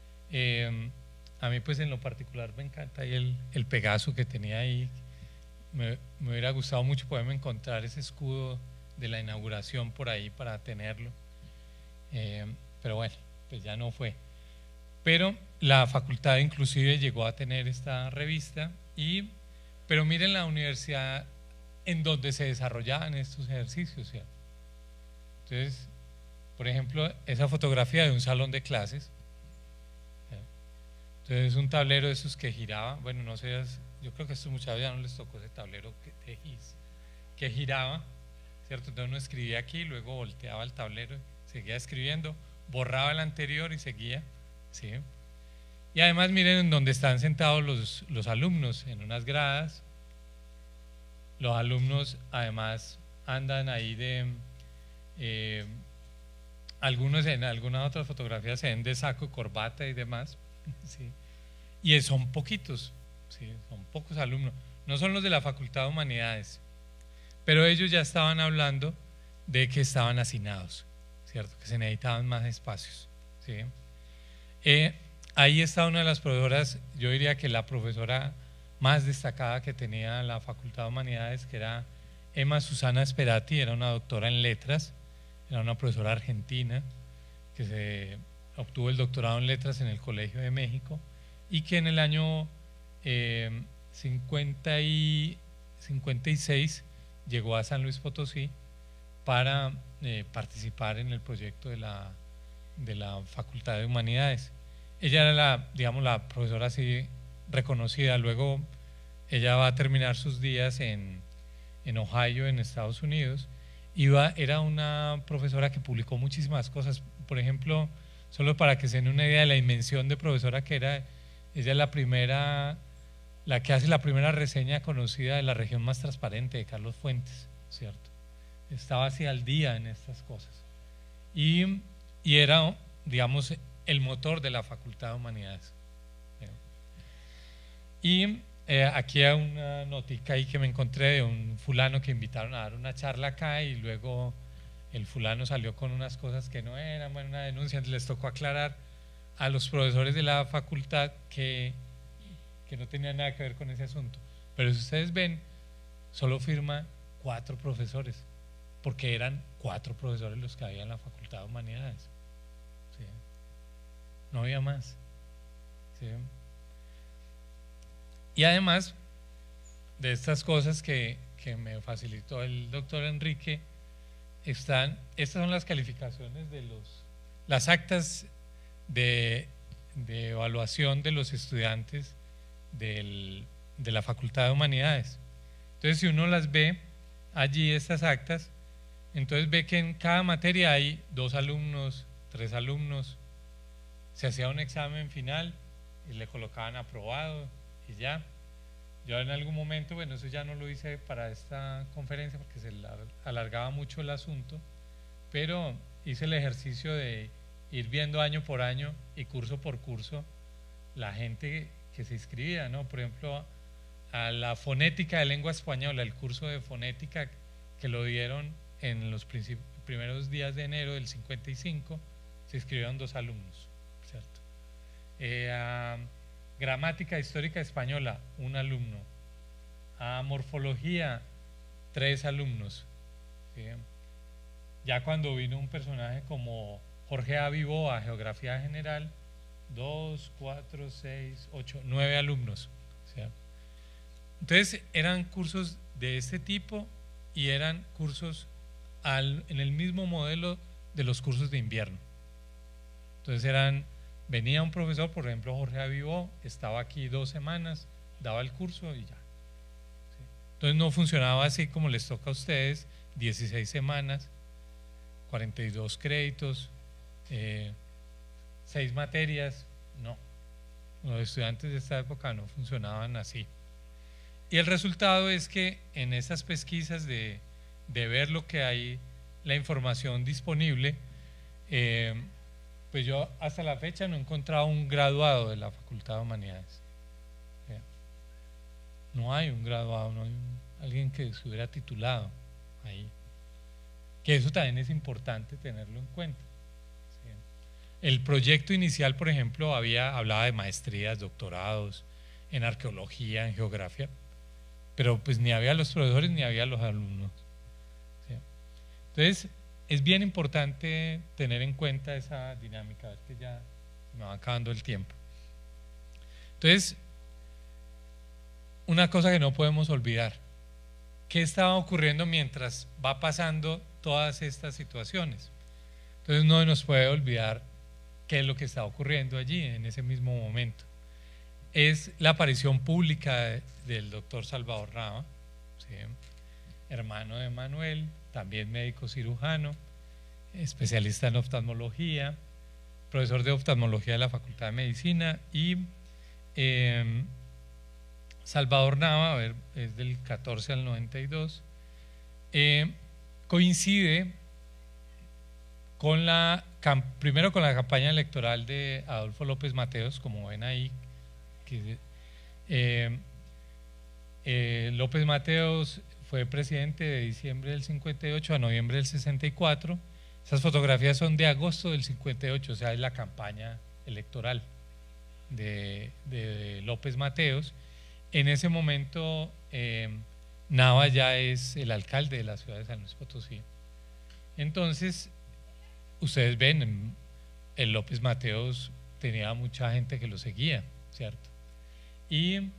A mí, pues en lo particular, me encanta ahí el Pegaso que tenía ahí. Me hubiera gustado mucho poderme encontrar ese escudo de la inauguración por ahí para tenerlo, pero bueno, pues ya no fue. Pero la facultad inclusive llegó a tener esta revista, pero miren la universidad en donde se desarrollaban estos ejercicios, ¿cierto? Entonces, por ejemplo, esa fotografía de un salón de clases, ¿cierto? Entonces un tablero de esos que giraba, bueno, no sé, yo creo que a estos muchachos ya no les tocó ese tablero que giraba, ¿cierto? Entonces uno escribía aquí, luego volteaba el tablero, seguía escribiendo, borraba el anterior y seguía, ¿sí? Y además miren en donde están sentados los alumnos, en unas gradas. Los alumnos además andan ahí algunos en algunas otras fotografías se ven de saco, corbata y demás, ¿sí? Y son poquitos, ¿sí? Son pocos alumnos, no son los de la Facultad de Humanidades, pero ellos ya estaban hablando de que estaban hacinados, ¿cierto? Que se necesitaban más espacios, ¿sí? Ahí está una de las profesoras, yo diría que la profesora más destacada que tenía la Facultad de Humanidades, que era Emma Susana Sperati, era una doctora en letras, era una profesora argentina que obtuvo el doctorado en letras en el Colegio de México y que en el año 56 llegó a San Luis Potosí para participar en el proyecto de la Facultad de Humanidades. Ella era digamos, la profesora así reconocida. Luego ella va a terminar sus días en Ohio, en Estados Unidos, y era una profesora que publicó muchísimas cosas. Por ejemplo, solo para que se den una idea de la dimensión de profesora que era, ella es la que hace la primera reseña conocida de La región más transparente, de Carlos Fuentes, ¿cierto? Estaba así al día en estas cosas. Y era, digamos, el motor de la Facultad de Humanidades. Y aquí hay una notica ahí que me encontré de un fulano que invitaron a dar una charla acá y luego el fulano salió con unas cosas que no eran, bueno, una denuncia, les tocó aclarar a los profesores de la facultad que no tenía nada que ver con ese asunto. Pero si ustedes ven, solo firma 4 profesores, porque eran 4 profesores los que había en la Facultad de Humanidades. ¿Sí? No había más. ¿Sí? Y además de estas cosas que me facilitó el doctor Enrique, estas son las calificaciones de las actas de evaluación de los estudiantes de la Facultad de Humanidades. Entonces, si uno las ve allí, estas actas, entonces ve que en cada materia hay 2 alumnos, 3 alumnos, se hacía un examen final y le colocaban aprobado y ya. Yo en algún momento, bueno, eso ya no lo hice para esta conferencia porque se alargaba mucho el asunto, pero hice el ejercicio de ir viendo año por año y curso por curso la gente que se inscribía, ¿no? Por ejemplo, a la fonética de lengua española, el curso de fonética que lo dieron en los primeros días de enero del 55, se inscribieron 2 alumnos, ¿cierto? A gramática histórica española, 1 alumno. A morfología, 3 alumnos. ¿Sí? Ya cuando vino un personaje como Jorge Avivó a geografía general, 2, 4, 6, 8, 9 alumnos. ¿Sí? Entonces eran cursos de este tipo y eran cursos en el mismo modelo de los cursos de invierno. Entonces venía un profesor, por ejemplo Jorge Avivó, estaba aquí 2 semanas, daba el curso y ya. ¿Sí? Entonces no funcionaba así como les toca a ustedes, 16 semanas, 42 créditos, 6 materias, no. Los estudiantes de esta época no funcionaban así. Y el resultado es que en esas pesquisas de ver lo que hay, la información disponible, pues yo hasta la fecha no he encontrado un graduado de la Facultad de Humanidades. No hay un graduado, no hay alguien que se hubiera titulado ahí. Que eso también es importante tenerlo en cuenta. ¿Sí? El proyecto inicial, por ejemplo, hablaba de maestrías, doctorados, en arqueología, en geografía, pero pues ni había los profesores ni había los alumnos. ¿Sí? Entonces, es bien importante tener en cuenta esa dinámica, a ver que ya se me va acabando el tiempo. Entonces, una cosa que no podemos olvidar, ¿qué estaba ocurriendo mientras va pasando todas estas situaciones? Entonces no nos puede olvidar qué es lo que está ocurriendo allí en ese mismo momento. Es la aparición pública del doctor Salvador Nava, ¿sí? Hermano de Manuel, también médico cirujano, especialista en oftalmología, profesor de oftalmología de la Facultad de Medicina, y Salvador Nava, a ver, es del 14 al 92, coincide con primero con la campaña electoral de Adolfo López Mateos, como ven ahí, que López Mateos fue presidente de diciembre del 58 a noviembre del 64. Esas fotografías son de agosto del 58, o sea, es la campaña electoral de López Mateos. En ese momento Nava ya es el alcalde de la ciudad de San Luis Potosí. Entonces, ustedes ven, el López Mateos tenía mucha gente que lo seguía, ¿cierto? Y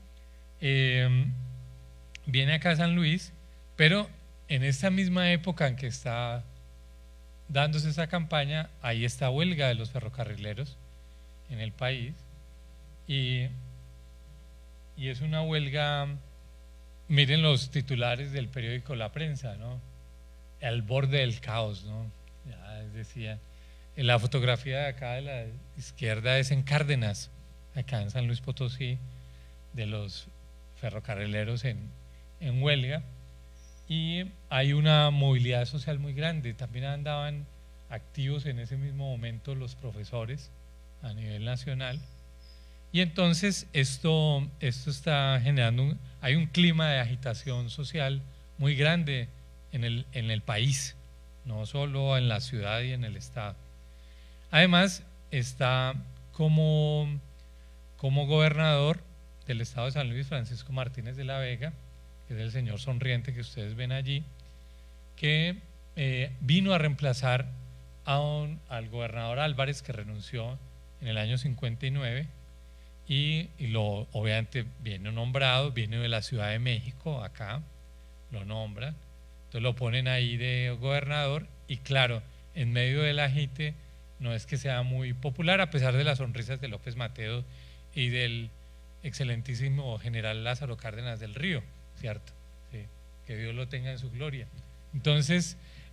viene acá a San Luis, pero en esta misma época en que está dándose esa campaña, ahí está huelga de los ferrocarrileros en el país, y es una huelga, miren los titulares del periódico La Prensa, ¿no? Al borde del caos, ¿no? Ya decía, la fotografía de acá de la izquierda es en Cárdenas, acá en San Luis Potosí, de los ferrocarrileros en huelga, y hay una movilidad social muy grande. También andaban activos en ese mismo momento los profesores a nivel nacional, Y entonces esto está generando, hay un clima de agitación social muy grande en el país, no solo en la ciudad y en el estado. Además, está como gobernador del estado de San Luis Francisco Martínez de la Vega, que es el señor sonriente que ustedes ven allí, que vino a reemplazar al gobernador Álvarez, que renunció en el año 59, y obviamente viene nombrado, viene de la Ciudad de México, acá lo nombran, entonces lo ponen ahí de gobernador, y claro, en medio del agite no es que sea muy popular, a pesar de las sonrisas de López Mateos y del excelentísimo general Lázaro Cárdenas del Río, ¿cierto? Sí, que Dios lo tenga en su gloria. Entonces,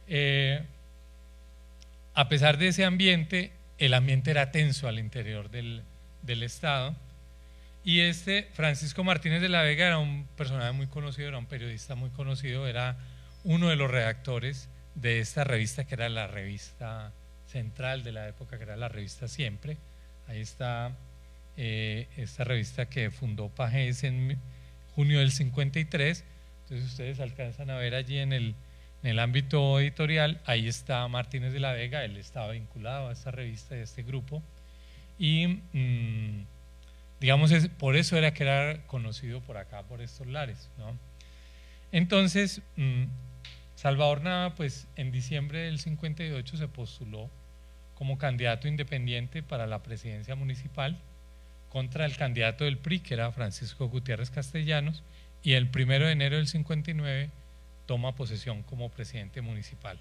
a pesar de ese ambiente, el ambiente era tenso al interior del estado, y Francisco Martínez de la Vega era un personaje muy conocido, era un periodista muy conocido, era uno de los redactores de esta revista, que era la revista central de la época, que era la revista Siempre. Ahí está esta revista que fundó Pagés en junio del 53. Entonces ustedes alcanzan a ver allí en el ámbito editorial, ahí está Martínez de la Vega, él estaba vinculado a esta revista y a este grupo, y digamos, por eso era que era conocido por acá, por estos lares, ¿no? Entonces, Salvador Nava, pues en diciembre del 58 se postuló como candidato independiente para la presidencia municipal contra el candidato del PRI, que era Francisco Gutiérrez Castellanos, y el 1 de enero del 59 toma posesión como presidente municipal.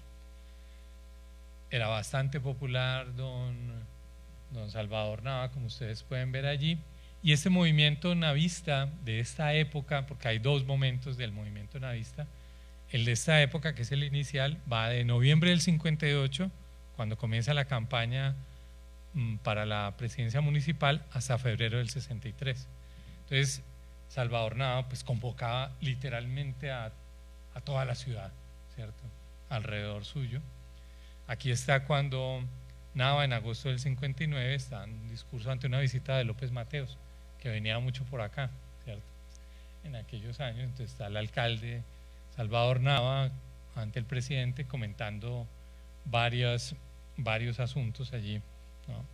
Era bastante popular don Salvador Nava, como ustedes pueden ver allí, y este movimiento navista de esta época, porque hay dos momentos del movimiento navista, el de esta época, que es el inicial, va de noviembre del 58, cuando comienza la campaña para la presidencia municipal, hasta febrero del 63. Entonces, Salvador Nava pues convocaba literalmente a toda la ciudad, ¿cierto?, alrededor suyo. Aquí está cuando Nava, en agosto del 59, está en un discurso ante una visita de López Mateos, que venía mucho por acá, ¿cierto?, en aquellos años. Entonces está el alcalde Salvador Nava ante el presidente comentando varios asuntos allí, ¿no?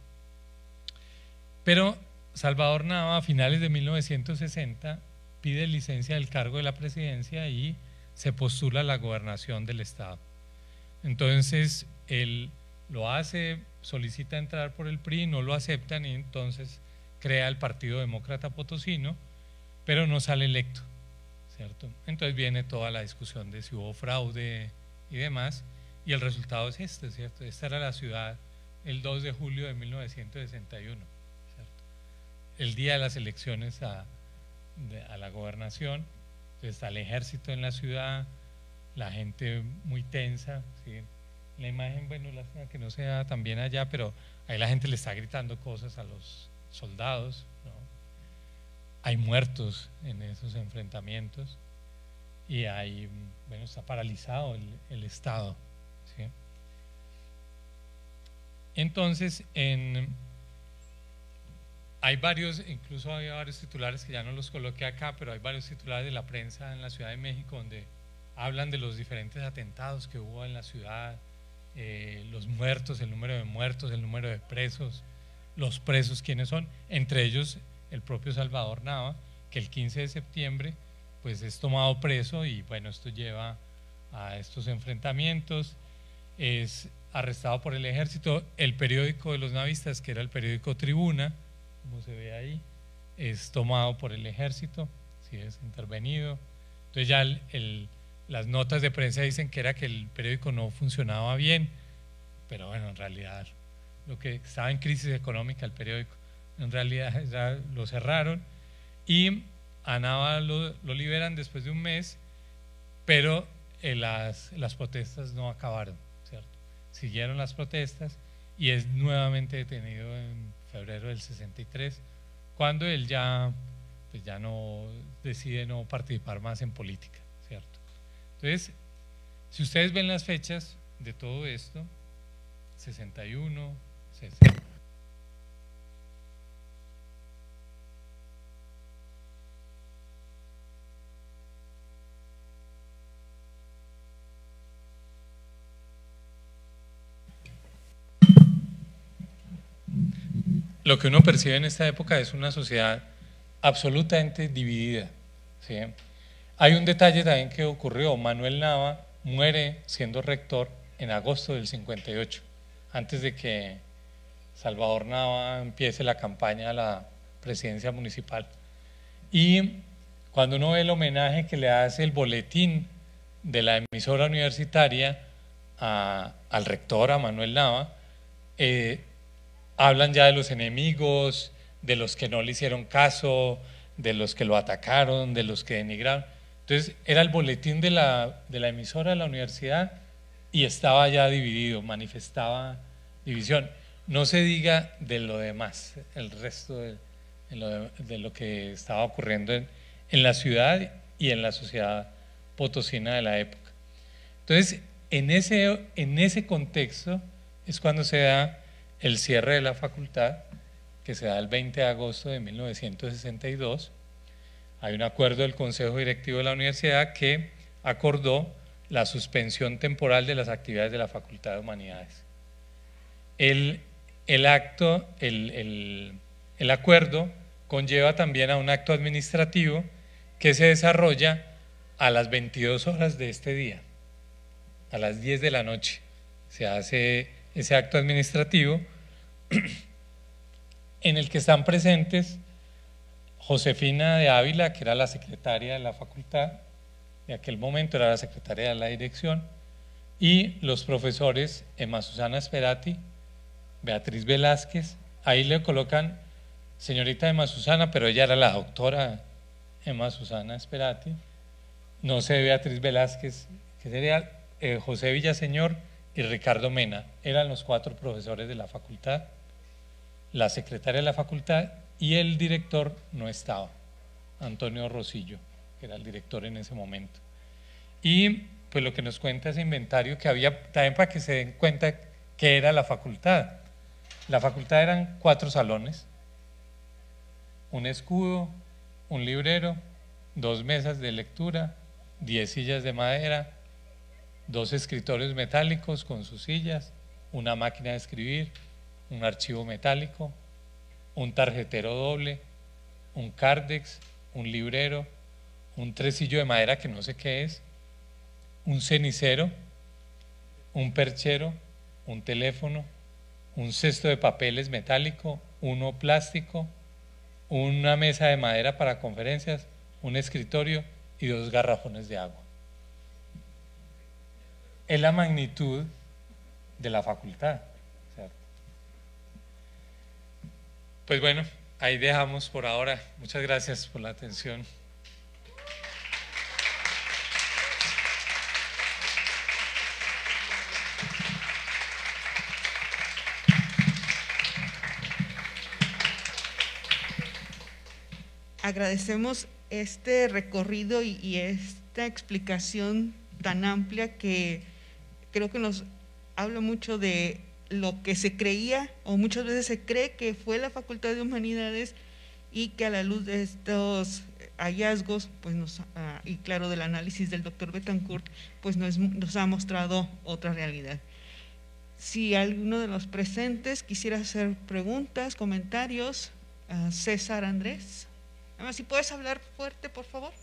Pero Salvador Nava, a finales de 1960, pide licencia del cargo de la presidencia y se postula a la gobernación del estado. Entonces él lo hace, solicita entrar por el PRI, no lo aceptan, y entonces crea el Partido Demócrata Potosino, pero no sale electo, ¿cierto? Entonces viene toda la discusión de si hubo fraude y demás, y el resultado es este, ¿cierto? Esta era la ciudad el 2 de julio de 1961, ¿cierto?, el día de las elecciones a la gobernación. Entonces está el ejército en la ciudad, la gente muy tensa, ¿sí? La imagen, bueno, lástima que no sea tan bien allá, pero ahí la gente le está gritando cosas a los soldados, ¿no? Hay muertos en esos enfrentamientos, y bueno, está paralizado el estado, ¿sí? Entonces, incluso hay varios titulares que ya no los coloqué acá, pero hay varios titulares de la prensa en la Ciudad de México donde hablan de los diferentes atentados que hubo en la ciudad, los muertos, el número de muertos, el número de presos, los presos quiénes son, entre ellos el propio Salvador Nava, que el 15 de septiembre pues es tomado preso, y bueno, esto lleva a estos enfrentamientos, es arrestado por el ejército. El periódico de los navistas, que era el periódico Tribuna, como se ve ahí, es tomado por el ejército, sí, es intervenido. Entonces ya las notas de prensa dicen que era que el periódico no funcionaba bien, pero bueno, en realidad lo que estaba en crisis económica el periódico, en realidad ya lo cerraron, y a Nava lo liberan después de un mes, pero las protestas no acabaron, ¿cierto? Siguieron las protestas, y es nuevamente detenido en febrero del 63, cuando él pues ya no decide no participar más en política, ¿cierto? Entonces, si ustedes ven las fechas de todo esto, 61, 60, lo que uno percibe en esta época es una sociedad absolutamente dividida, ¿sí? Hay un detalle también que ocurrió. Manuel Nava muere siendo rector en agosto del 58, antes de que Salvador Nava empiece la campaña a la presidencia municipal. Y cuando uno ve el homenaje que le hace el boletín de la emisora universitaria al rector, a Manuel Nava, hablan ya de los enemigos, de los que no le hicieron caso, de los que lo atacaron, de los que denigraron. Entonces era el boletín de la emisora de la universidad y estaba ya dividido, manifestaba división. No se diga de lo demás, el resto de lo que estaba ocurriendo en la ciudad y en la sociedad potosina de la época. Entonces, en ese contexto es cuando se da el cierre de la facultad, que se da el 20 de agosto de 1962. Hay un acuerdo del Consejo Directivo de la Universidad que acordó la suspensión temporal de las actividades de la Facultad de Humanidades. El acuerdo conlleva también a un acto administrativo que se desarrolla a las 22 horas de este día, a las 10 de la noche. Se hace ese acto administrativo en el que están presentes Josefina de Ávila, que era la secretaria de la facultad, de aquel momento era la secretaria de la dirección, y los profesores Emma Susana Esperati, Beatriz Velázquez. Ahí le colocan señorita Emma Susana, pero ella era la doctora Emma Susana Esperati. No sé, Beatriz Velázquez, que sería José Villaseñor y Ricardo Mena. Eran los 4 profesores de la facultad, la secretaria de la facultad, y el director no estaba, Antonio Rosillo, que era el director en ese momento. Y pues lo que nos cuenta ese inventario que había, también para que se den cuenta que era la facultad. La facultad eran 4 salones, un escudo, un librero, 2 mesas de lectura, 10 sillas de madera, 2 escritorios metálicos con sus sillas, una máquina de escribir, un archivo metálico, un tarjetero doble, un cardex, un librero, un tresillo de madera que no sé qué es, un cenicero, un perchero, un teléfono, un cesto de papeles metálico, uno plástico, una mesa de madera para conferencias, un escritorio y 2 garrafones de agua. Es la magnitud de la facultad, ¿cierto? Pues bueno, ahí dejamos por ahora. Muchas gracias por la atención. Agradecemos este recorrido y esta explicación tan amplia que creo que nos habla mucho de lo que se creía o muchas veces se cree que fue la Facultad de Humanidades, y que a la luz de estos hallazgos, pues y claro, del análisis del doctor Betancourt, pues nos ha mostrado otra realidad. Si alguno de los presentes quisiera hacer preguntas, comentarios, César Andrés. Además, si puedes hablar fuerte, por favor.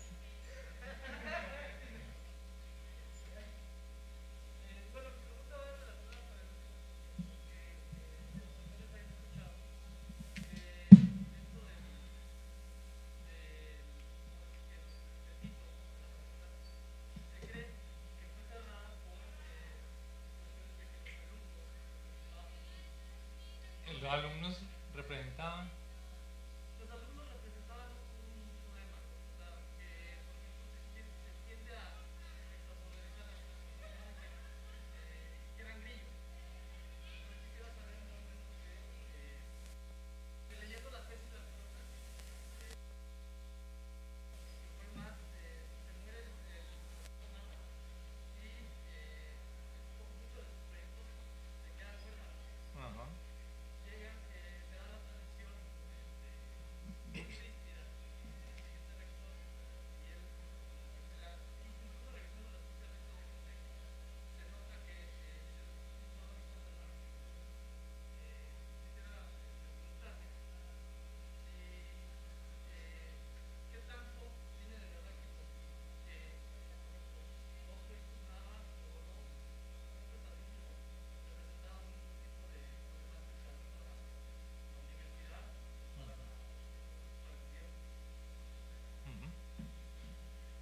Los alumnos representaban. Los alumnos representaban un problema, que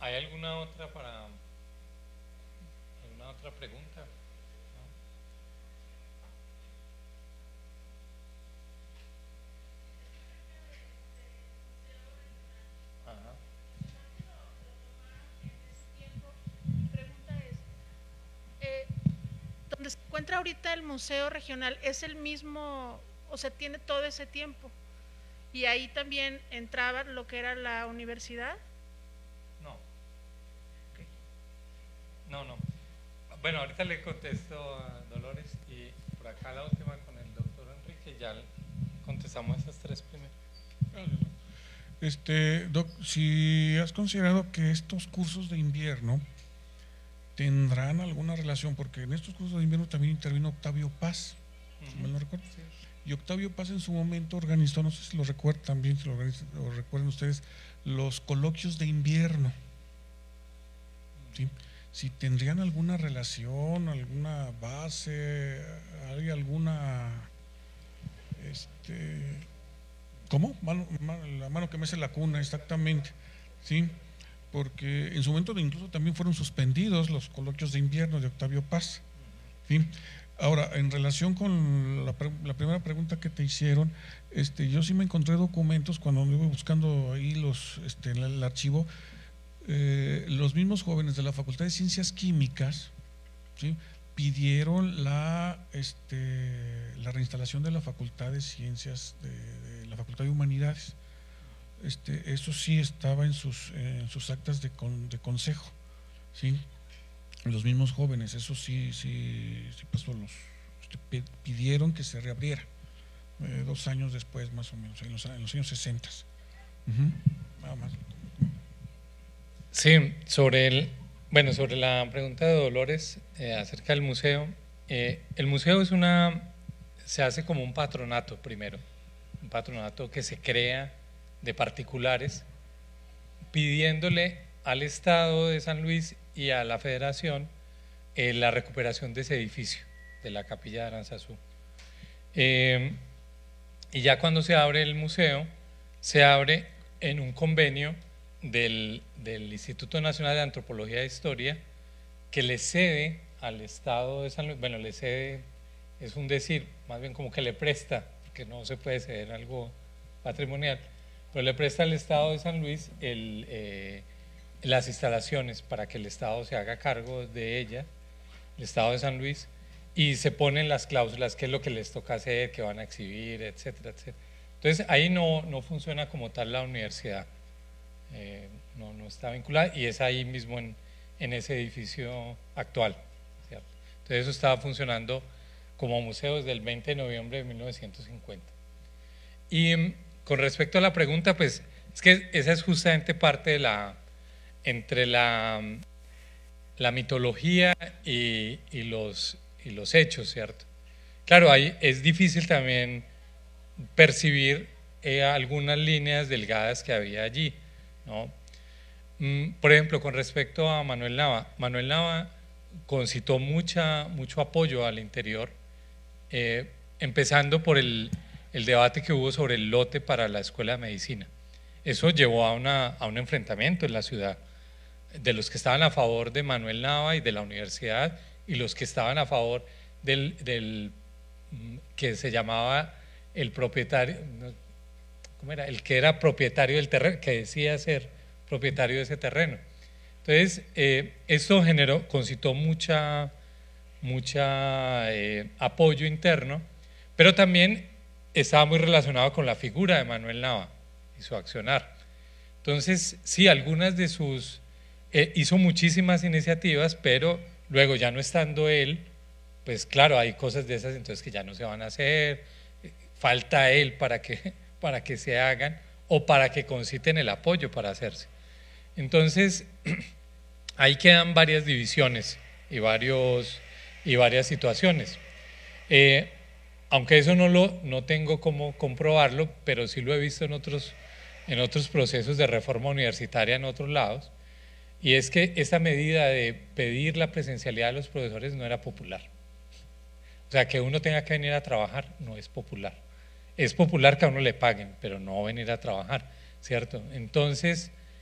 ¿Hay alguna otra pregunta? Donde se encuentra ahorita el Museo Regional, ¿es el mismo, o sea, tiene todo ese tiempo? ¿Y ahí también entraba lo que era la universidad? No. Okay. No. Bueno, ahorita le contesto a Dolores y por acá la última con el doctor Enrique, ya contestamos esas tres primeras. Doc, si has considerado que estos cursos de invierno tendrán alguna relación, porque en estos cursos de invierno también intervino Octavio Paz, si mal no recuerdo. Sí. Y Octavio Paz en su momento organizó, no sé si lo recuerdan también, si lo recuerdan ustedes, los coloquios de invierno. ¿Sí? Si tendrían alguna relación, alguna base, hay alguna, ¿cómo? La mano que mece la cuna, exactamente, ¿sí? Porque en su momento incluso también fueron suspendidos los coloquios de invierno de Octavio Paz, ¿sí? Ahora, en relación con la primera pregunta que te hicieron, yo sí me encontré documentos cuando anduve buscando ahí en el archivo. Los mismos jóvenes de la Facultad de Ciencias Químicas, ¿sí?, pidieron la reinstalación de la Facultad de Ciencias, de la Facultad de Humanidades. Eso sí estaba en sus actas de consejo, ¿sí? Los mismos jóvenes, eso sí pasó, pidieron que se reabriera 2 años después, más o menos, en los años 60. Nada más. Sí, sobre la pregunta de Dolores acerca del museo, el museo se hace como un patronato primero, un patronato que se crea de particulares, pidiéndole al Estado de San Luis y a la Federación la recuperación de ese edificio, de la Capilla de Aranzazú. Y ya cuando se abre el museo, se abre en un convenio del Instituto Nacional de Antropología e Historia, que le cede al Estado de San Luis, bueno, le cede, es un decir, más bien como que le presta, porque no se puede ceder algo patrimonial, pero le presta al Estado de San Luis las instalaciones para que el Estado se haga cargo de ella, el Estado de San Luis, y se ponen las cláusulas, qué es lo que les toca hacer, qué van a exhibir, etcétera, etcétera. Entonces ahí no funciona como tal la universidad. No está vinculada, y es ahí mismo en ese edificio actual, ¿cierto? Entonces eso estaba funcionando como museo desde el 20 de noviembre de 1950. Y con respecto a la pregunta, pues es que esa es justamente parte de entre la mitología y los hechos, ¿cierto? Claro, ahí es difícil también percibir algunas líneas delgadas que había allí, ¿no? Por ejemplo, con respecto a Manuel Nava concitó mucho apoyo al interior, empezando por el debate que hubo sobre el lote para la Escuela de Medicina. Eso llevó a un enfrentamiento en la ciudad de los que estaban a favor de Manuel Nava y de la universidad, y los que estaban a favor del que se llamaba el propietario, ¿cómo era? El que era propietario del terreno, que decía ser propietario de ese terreno. Entonces, esto concitó mucha apoyo interno, pero también estaba muy relacionado con la figura de Manuel Nava y su accionar. Entonces, sí, algunas de sus hizo muchísimas iniciativas, pero luego, ya no estando él, pues claro, hay cosas de esas entonces que ya no se van a hacer, falta él para que se hagan, o para que conciten el apoyo para hacerse. Entonces, ahí quedan varias divisiones y varias situaciones. Aunque eso no tengo cómo comprobarlo, pero sí lo he visto en otros procesos de reforma universitaria en otros lados, y es que esta medida de pedir la presencialidad de los profesores no era popular. O sea, que uno tenga que venir a trabajar no es popular. Es popular que a uno le paguen, pero no venir a trabajar, ¿cierto? Entonces,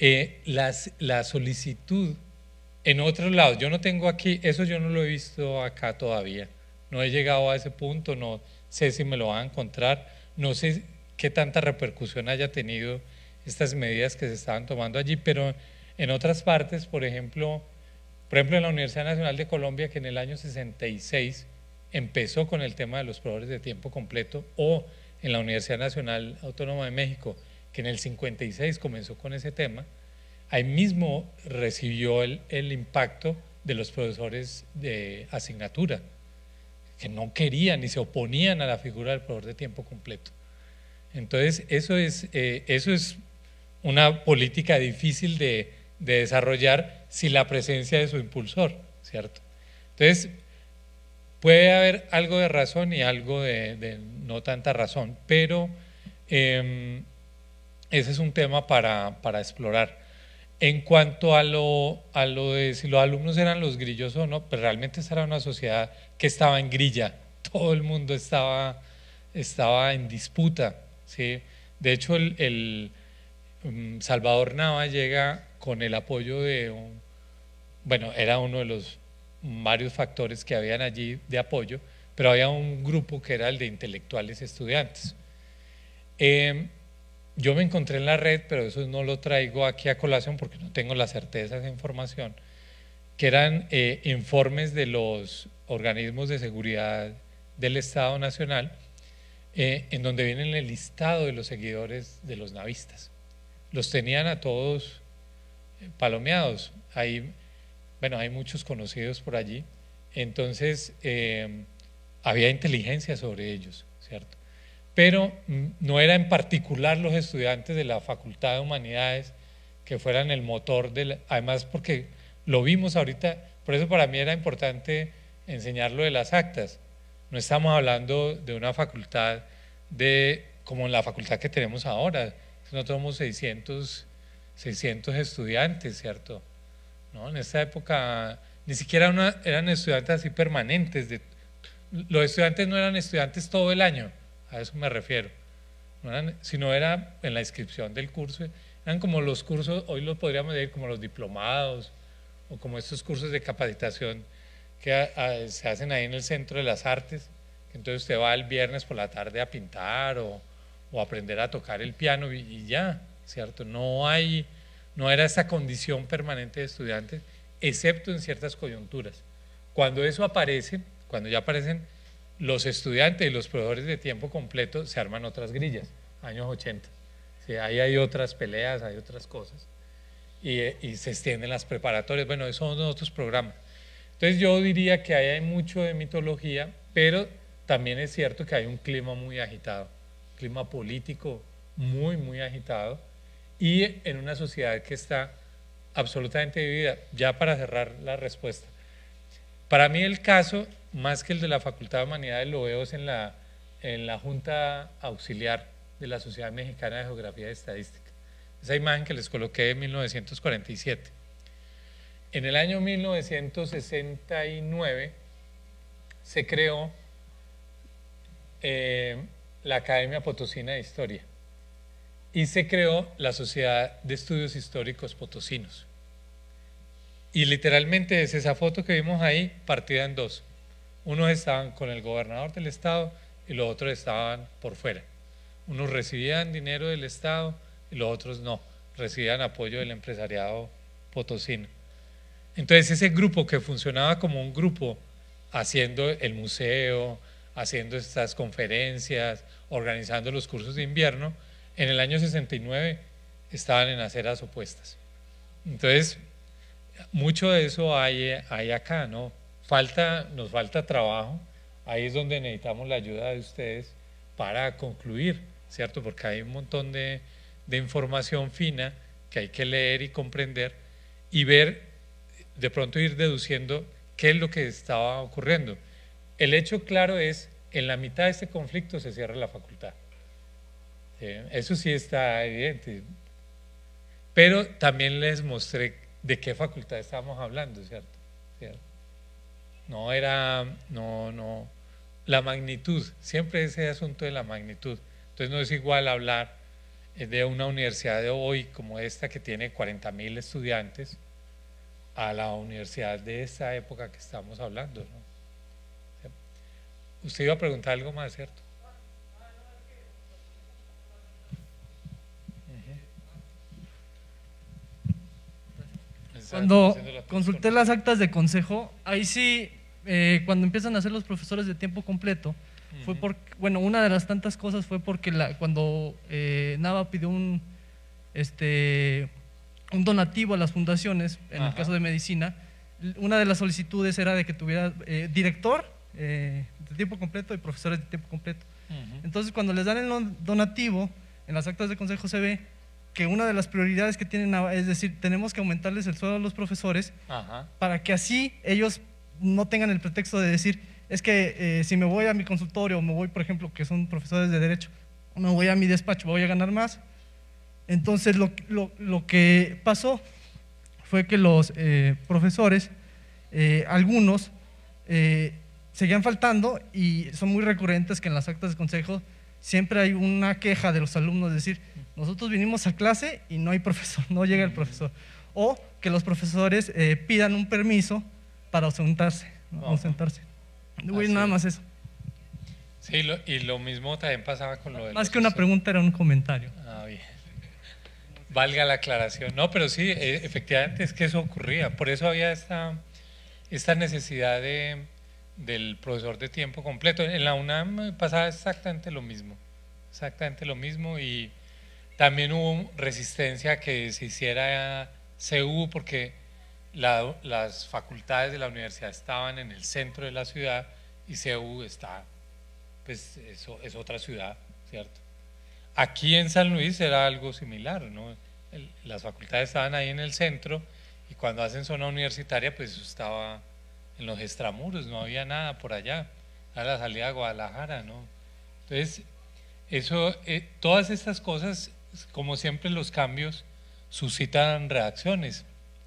la solicitud en otros lados, yo no tengo aquí, eso yo no lo he visto acá todavía, no he llegado a ese punto, no sé si me lo van a encontrar, no sé qué tanta repercusión haya tenido estas medidas que se estaban tomando allí, pero en otras partes, por ejemplo en la Universidad Nacional de Colombia, que en el año 66 empezó con el tema de los proveedores de tiempo completo, o en la Universidad Nacional Autónoma de México, que en el 56 comenzó con ese tema, ahí mismo recibió el impacto de los profesores de asignatura, que no querían ni se oponían a la figura del proveedor de tiempo completo. Entonces, eso es una política difícil de desarrollar sin la presencia de su impulsor, ¿cierto? Entonces, puede haber algo de razón y algo de no tanta razón, pero ese es un tema para explorar. En cuanto a lo de si los alumnos eran los grillos o no, pues realmente esa era una sociedad que estaba en grilla, todo el mundo estaba en disputa, ¿sí? De hecho, Salvador Nava llega con el apoyo de bueno, era uno de los varios factores que habían allí de apoyo, pero había un grupo que era el de intelectuales estudiantes. Yo me encontré en la red, pero eso no lo traigo aquí a colación porque no tengo la certeza de esa información, que eran informes de los organismos de seguridad del Estado Nacional, en donde viene el listado de los seguidores de los navistas. Los tenían a todos palomeados. Bueno, hay muchos conocidos por allí. Entonces, había inteligencia sobre ellos, ¿cierto? Pero no era en particular los estudiantes de la Facultad de Humanidades que fueran el motor además porque lo vimos ahorita, por eso para mí era importante enseñar lo de las actas. No estamos hablando de una facultad como en la facultad que tenemos ahora. Nosotros somos 600 estudiantes, ¿cierto? ¿No? En esta época ni siquiera eran estudiantes así permanentes. Los estudiantes no eran estudiantes todo el año, a eso me refiero. Sino era en la inscripción del curso. Eran como los cursos, hoy los podríamos decir como los diplomados o como estos cursos de capacitación que se hacen ahí en el Centro de las Artes. Entonces usted va el viernes por la tarde a pintar o aprender a tocar el piano y ya, ¿cierto? No era esta condición permanente de estudiantes, excepto en ciertas coyunturas. Cuando eso aparece, cuando ya aparecen los estudiantes y los profesores de tiempo completo, se arman otras grillas, años 80. ¿Sí? Ahí hay otras peleas, hay otras cosas. Y se extienden las preparatorias. Bueno, esos son otros programas. Entonces yo diría que ahí hay mucho de mitología, pero también es cierto que hay un clima muy agitado, clima político muy, muy agitado, y en una sociedad que está absolutamente dividida. Ya para cerrar la respuesta, para mí el caso, más que el de la Facultad de Humanidades, lo veo es en la Junta Auxiliar de la Sociedad Mexicana de Geografía y Estadística. Esa imagen que les coloqué de 1947. En el año 1969 se creó la Academia Potosina de Historia y se creó la Sociedad de Estudios Históricos Potosinos. Y literalmente es esa foto que vimos ahí partida en dos. Unos estaban con el gobernador del estado y los otros estaban por fuera. Unos recibían dinero del estado y los otros no, recibían apoyo del empresariado potosino. Entonces ese grupo que funcionaba como un grupo haciendo el museo, haciendo estas conferencias, organizando los cursos de invierno, en el año 69 estaban en aceras opuestas. Entonces, mucho de eso hay acá, ¿no? Nos falta trabajo, ahí es donde necesitamos la ayuda de ustedes para concluir, ¿cierto? Porque hay un montón de información fina que hay que leer y comprender y ver, de pronto ir deduciendo qué es lo que estaba ocurriendo. El hecho claro es, en la mitad de este conflicto se cierra la facultad. Eso sí está evidente. Pero también les mostré de qué facultad estábamos hablando, ¿cierto? La magnitud, siempre ese asunto de la magnitud. Entonces no es igual hablar de una universidad de hoy como esta que tiene 40.000 estudiantes a la universidad de esa época que estamos hablando, ¿no? Usted iba a preguntar algo más, ¿cierto? Cuando consulté las actas de consejo, ahí sí, cuando empiezan a hacer los profesores de tiempo completo, fue porque, bueno, una de las tantas cosas fue porque cuando Nava pidió un donativo a las fundaciones, en el caso de medicina, una de las solicitudes era de que tuviera director de tiempo completo y profesores de tiempo completo. Entonces, cuando les dan el donativo, en las actas de consejo se ve que una de las prioridades que tienen es decir, tenemos que aumentarles el sueldo a los profesores para que así ellos no tengan el pretexto de decir, es que si me voy a mi consultorio o me voy, por ejemplo, que son profesores de derecho, me voy a mi despacho, voy a ganar más. Entonces lo que pasó fue que los profesores, algunos, seguían faltando y son muy recurrentes que en las actas de consejo siempre hay una queja de los alumnos, es decir, nosotros vinimos a clase y no hay profesor, no llega el profesor. O que los profesores pidan un permiso para ausentarse, ¿no? Ausentarse. Nada más eso. Sí, y lo mismo también pasaba con lo de más que una pregunta, era un comentario. Ah, bien. Valga la aclaración. No, pero sí, efectivamente es que eso ocurría. Por eso había esta necesidad del profesor de tiempo completo. En la UNAM pasaba exactamente lo mismo. Exactamente lo mismo, y también hubo resistencia a que se hiciera CU porque las facultades de la universidad estaban en el centro de la ciudad y CU está, pues eso es otra ciudad, ¿cierto? Aquí en San Luis era algo similar, ¿no? Las facultades estaban ahí en el centro y cuando hacen zona universitaria, pues eso estaba en los extramuros, no había nada por allá, a la salida de Guadalajara, ¿no? Entonces, eso, todas estas cosas, como siempre los cambios suscitan reacciones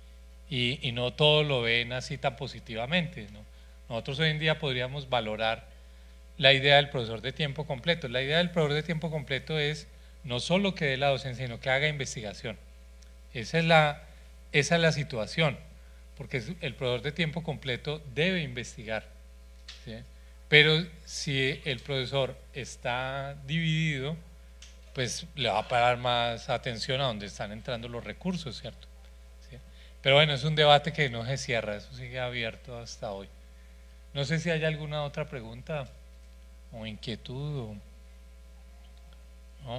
y no todo lo ven así tan positivamente, ¿no? Nosotros hoy en día podríamos valorar la idea del profesor de tiempo completo. La idea del profesor de tiempo completo es no solo que dé la docencia, sino que haga investigación. Esa es la situación, porque el profesor de tiempo completo debe investigar, ¿sí? Pero si el profesor está dividido, pues le va a parar más atención a donde están entrando los recursos, ¿cierto? ¿Sí? Pero bueno, es un debate que no se cierra, eso sigue abierto hasta hoy. No sé si hay alguna otra pregunta o inquietud ¿no?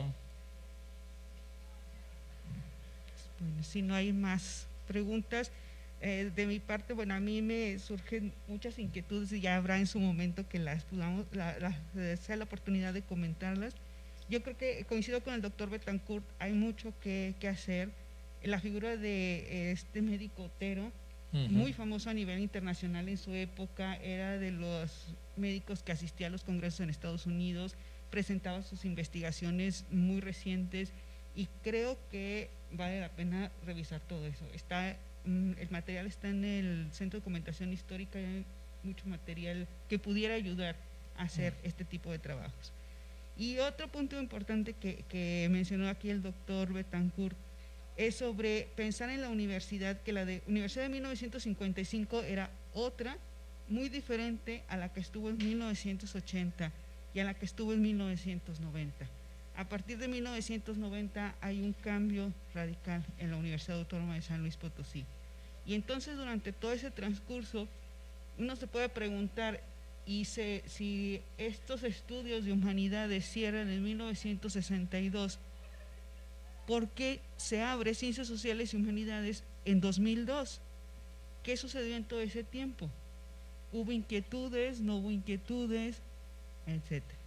Bueno, si no hay más preguntas, de mi parte, bueno, a mí me surgen muchas inquietudes y ya habrá en su momento que las podamos, sea la oportunidad de comentarlas. Yo creo que coincido con el doctor Betancourt, hay mucho que hacer. La figura de este médico Otero, muy famoso a nivel internacional en su época, era de los médicos que asistía a los congresos en Estados Unidos, presentaba sus investigaciones muy recientes y creo que vale la pena revisar todo eso. El material está en el Centro de Documentación Histórica y hay mucho material que pudiera ayudar a hacer este tipo de trabajos. Y otro punto importante que mencionó aquí el doctor Betancourt es sobre pensar en la universidad, que la Universidad de 1955 era otra, muy diferente a la que estuvo en 1980 y a la que estuvo en 1990. A partir de 1990 hay un cambio radical en la Universidad Autónoma de San Luis Potosí. Y entonces durante todo ese transcurso uno se puede preguntar, si estos estudios de humanidades cierran en 1962, ¿por qué se abre Ciencias Sociales y Humanidades en 2002? ¿Qué sucedió en todo ese tiempo? ¿Hubo inquietudes, no hubo inquietudes, etcétera?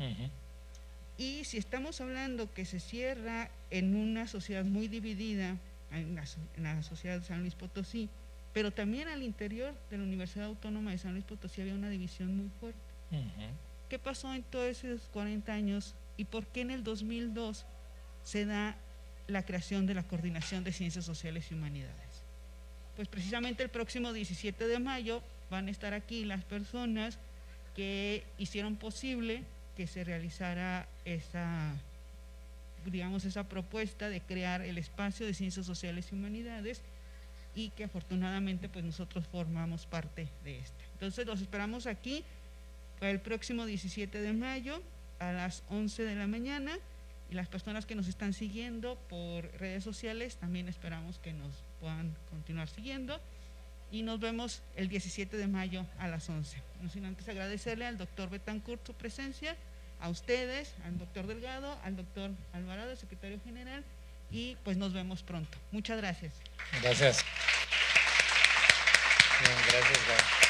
Y si estamos hablando que se cierra en una sociedad muy dividida, en la sociedad de San Luis Potosí, pero también al interior de la Universidad Autónoma de San Luis Potosí había una división muy fuerte. ¿Qué pasó en todos esos 40 años y por qué en el 2002 se da la creación de la Coordinación de Ciencias Sociales y Humanidades? Pues precisamente el próximo 17 de mayo van a estar aquí las personas que hicieron posible que se realizara digamos, esa propuesta de crear el espacio de Ciencias Sociales y Humanidades, y que afortunadamente pues nosotros formamos parte de este. Entonces los esperamos aquí para el próximo 17 de mayo a las 11 de la mañana, y las personas que nos están siguiendo por redes sociales también esperamos que nos puedan continuar siguiendo, y nos vemos el 17 de mayo a las 11. No sin antes agradecerle al doctor Betancourt su presencia, a ustedes, al doctor Delgado, al doctor Alvarado, secretario general, y pues nos vemos pronto. Muchas gracias. Gracias. Bien, gracias.